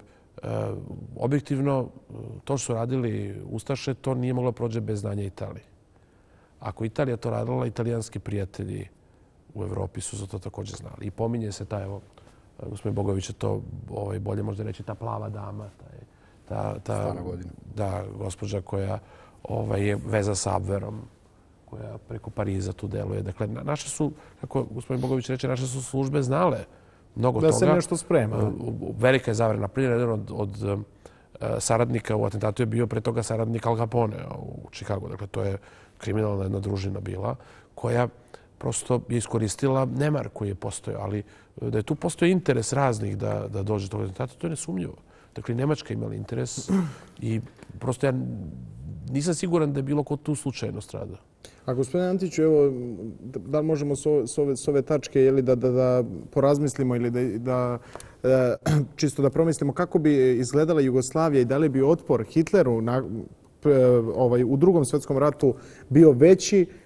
objektivno, to što su radili Ustaše, to nije moglo prođe bez znanja Italije. Ako Italija to radila, italijanski prijatelji u Evropi su za to također znali. I pominje se ta, evo, gospodin Bogović je to bolje možda reći, ta plava dama, ta gospođa koja je veza sa Abverom, koja preko Pariza tu deluje. Dakle, naše su, kako gospodin Bogović reče, naše su službe znale mnogo toga. Da se nešto sprema. Velika je zavera. Naprimjer, jedan od saradnika u atentatu je bio pre toga saradnik Al Capone u Chicagu. Dakle, to je kriminalna jedna družina bila koja prosto je iskoristila nemar koji je postojao, ali da je tu postoji interes raznih da dođe do tog atentata, to je nesumnjivo. Dakle, Nemačka imala interes i prosto ja nisam siguran da je bilo ko tu slučajno strada. A gospodine Antiću, evo, da li možemo s ove tačke da porazmislimo ili da čisto da promislimo kako bi izgledala Jugoslavija i da li bi otpor Hitleru u Drugom svjetskom ratu bio veći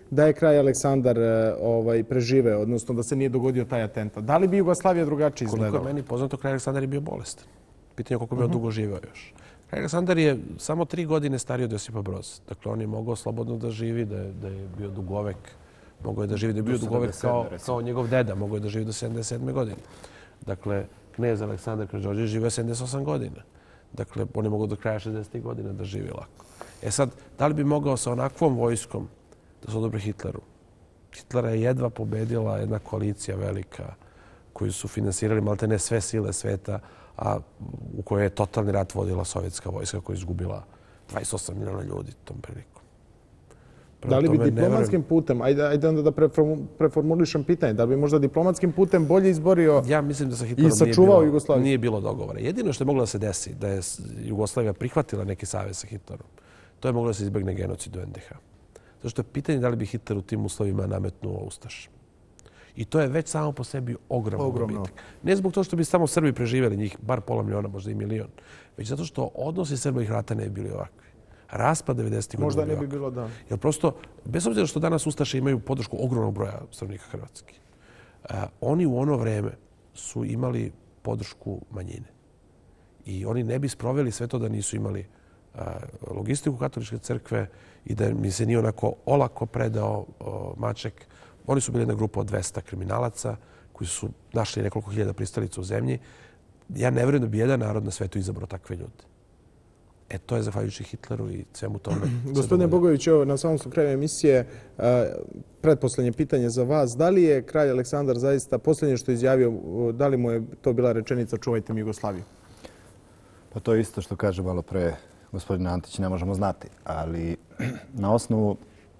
da je kralj Aleksandar preživeo, odnosno da se nije dogodio taj atentat? Da li bi Jugoslavija drugačije izgledala? Koliko je meni poznato, kralj Aleksandar je bio bolestan. Pitanje je koliko bi on dugo živeo još. Kralj Aleksandar je samo 3 godine stariji od Josipa Broza. Dakle, on je mogao slobodno da živi, da je bio dugovek. Mogao je da živi, da je bio dugovek kao njegov deda. Mogao je da živi do 77. godine. Dakle, knez Aleksandar Karađorđević živio 78 godina. Dakle, on je mogao do kraja 60. godina da živi lako. E sad, da li bi mogao sa onakvom vojskom da se odobri Hitleru? Hitlera je jedva pobedila jedna koalicija velika koju su finansirali maltene sve sile sveta, a u kojoj je totalni rat vodila sovjetska vojska koja je izgubila 28 miliona ljudi tom prilikom. Da li bi diplomatskim putem, ajde onda da preformulišem pitanje, da li bi možda diplomatskim putem bolje izborio ja mislim da sa i sačuvao Jugoslaviju? Nije bilo dogovora. Jedino što je moglo da se desi, da je Jugoslavija prihvatila neki savez sa Hitlerom, to je moglo da se izbegne genocid u NDH. Zato što je pitanje da li bi Hitler u tim uslovima nametnuo Ustaš. I to je već samo po sebi ogroman gubitak. Ne zbog toga što bi samo Srbi preživjeli, njih bar pola miliona, možda i milion, već zato što odnosi Srba i Hrvata ne bi bili ovakvi. Raspad 90. godina možda ne bi bilo, da. Jer prosto, bez obzira što danas Ustaše imaju podršku ogromnog broja stanovnika Hrvatske, oni u ono vreme su imali podršku manjine. I oni ne bi sproveli sve to da nisu imali logistiku katoličke crkve i da mi se nije onako olako predao Maček. Oni su bili jedna grupa od 200 kriminalaca koji su našli nekoliko hiljada pristalica u zemlji. Ja ne vjerujem da bi jedan narod na svetu izabrao takve ljude. E, to je zahvaljujući Hitleru i svemu tome. Gospodine Bogović, evo, na samom su kraju emisije pretposlednje pitanje za vas. Da li je kralj Aleksandar zaista posljednje što je izjavio, da li mu je to bila rečenica čuvajte mi Jugoslaviju? Pa to je isto što kaže malo pre gospodin Antić, ne možemo znati. Ali na osnovu,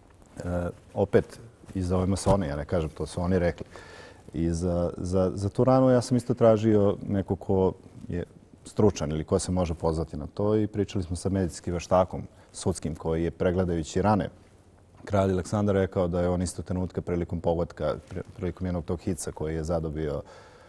opet, i za ove masone, ja ne kažem, to su oni rekli. I za tu ranu ja sam isto tražio neko ko je stručan ili ko se može pozvati na to i pričali smo sa medicinskim veštakom sudskim koji je pregledajući rane kralj Aleksandar rekao da je on isto trenutka prilikom pogotka, prilikom jednog tog hica koji je zadobio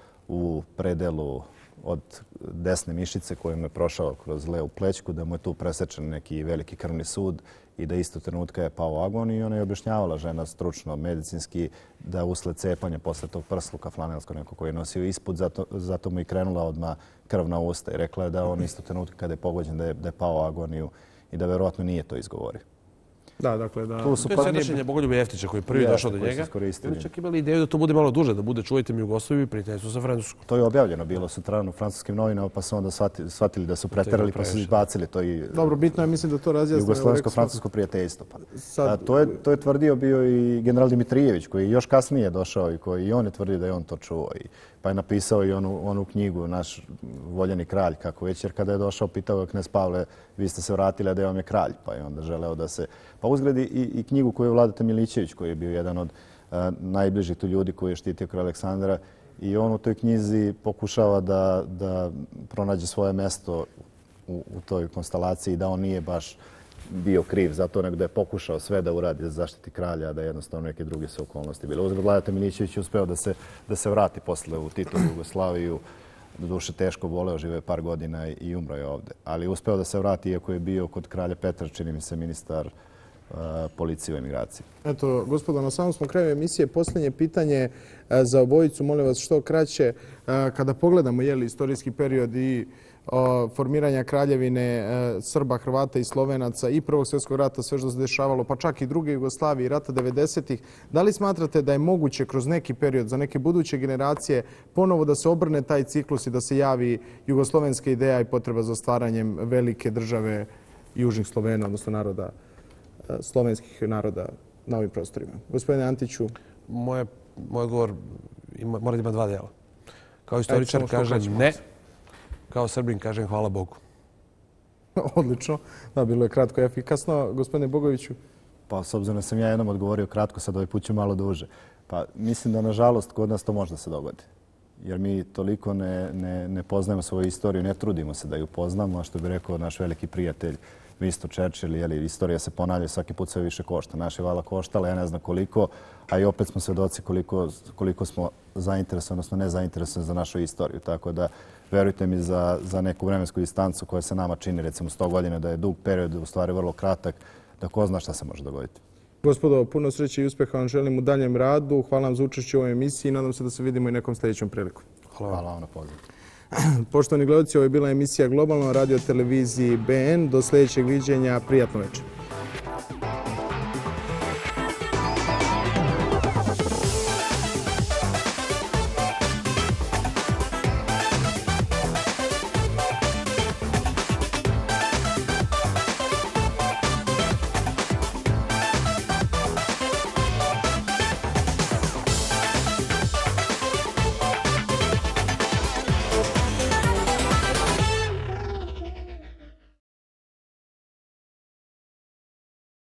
u predelu od desne mišice kojom je prošao kroz levu plećku, da mu je tu presečen neki veliki krvni sud i da isto trenutka je pao u agoniju i ona je objašnjavala žena stručno, medicinski, da usled cepanja posle tog prsluka flanelskog neko koji je nosio ispod, zato mu je krenula odmah krv na usta i rekla je da on isto trenutka kada je pogođen da je pao u agoniju i da verovatno nije to izgovorio. Da, dakle, da. To je sadašnje Bogoljube Jeftića koji je prvi došao do njega. Oni čak imali ideju da to bude malo duže, da bude čuvajte mi Jugoslaviju i prijateljstvo sa Francuskom. To je objavljeno bilo sutradan u francuskim novinama, pa su onda shvatili da su preterali pa su izbacili to i... Dobro, bitno je, mislim da to razjasno. Jugoslovensko-francusko prijateljstvo. To je tvrdio bio i general Dimitrijević koji je još kasnije došao i koji i on je tvrdio da je on to čuo. Pa je napisao i onu knjigu, naš voljeni kralj, kako već, jer kada je došao, pitao je knez Pavle, vi ste se vratili, a da je vam je kralj, pa je onda želeo da se... Pa uzgledi i knjigu koju je Vladeta Milićević, koji je bio jedan od najbližih tu ljudi koji je štitio kralja Aleksandra i on u toj knjizi pokušava da pronađe svoje mesto u toj konstelaciji, da on nije baš bio kriv za to, nego da je pokušao sve da uradi za zaštiti kralja, a da jednostavno neke druge su okolnosti bile. Uzgled Vladeta Milićević je uspeo da se vrati posle u Titovu Jugoslaviju. Doduše teško boleo, žive je par godina i umro je ovde. Ali uspeo da se vrati, iako je bio kod kralja Petra, čini mi se, ministar policije u emigraciji. Eto, gospodo, na samom smo kraju emisije. Posljednje pitanje za obojicu, molim vas što kraće. Kada pogledamo istorijski period i formiranja kraljevine Srba, Hrvata i Slovenaca i Prvog svjetskog rata, sve što se dešavalo, pa čak i druge Jugoslavije i rata 90-ih, da li smatrate da je moguće kroz neki period za neke buduće generacije ponovo da se obrne taj ciklus i da se javi jugoslovenska ideja i potreba za stvaranjem velike države južnih Slovena, odnosno naroda, slovenskih naroda na ovim prostorima? Gospodine Antiću. Moj odgovor mora da ima 2 dela. Kao istoričar kažem ne. Kao Srbin kažem hvala Bogu. Odlično. Da, bilo je kratko i efikasno. Gospodine Bogoviću. Pa, s obzirom da sam ja jednom odgovorio kratko, sad ovaj put ću malo duže. Pa, mislim da, nažalost, kod nas to može da se dogodi. Jer mi toliko ne poznajemo svoju istoriju, ne trudimo se da ju poznamo, a što bi rekao naš veliki prijatelj Winston Churchill, istorija se ponavlja svaki put sve više košta. Naš je vala koštala, ja ne znam koliko, a i opet smo svedoci koliko smo zainteresovani, odnosno nezainteresovani za našu istoriju. Tako da, verujte mi, za neku vremensku distancu koja se nama čini, recimo 100 godina, da je dug period, u stvari vrlo kratak, da ko zna šta se može dogoditi. Gospodo, puno sreće i uspjeha vam želim u daljem radu. Hvala vam za učešće u ovoj emisiji i nadam se da se vidimo i nekom sljedećom priliku. Hvala vam na pozivu. Poštovani gledalci, ovo je bila emisija Globalno na radio televiziji BN. Do sljedećeg viđenja, prijatno večer.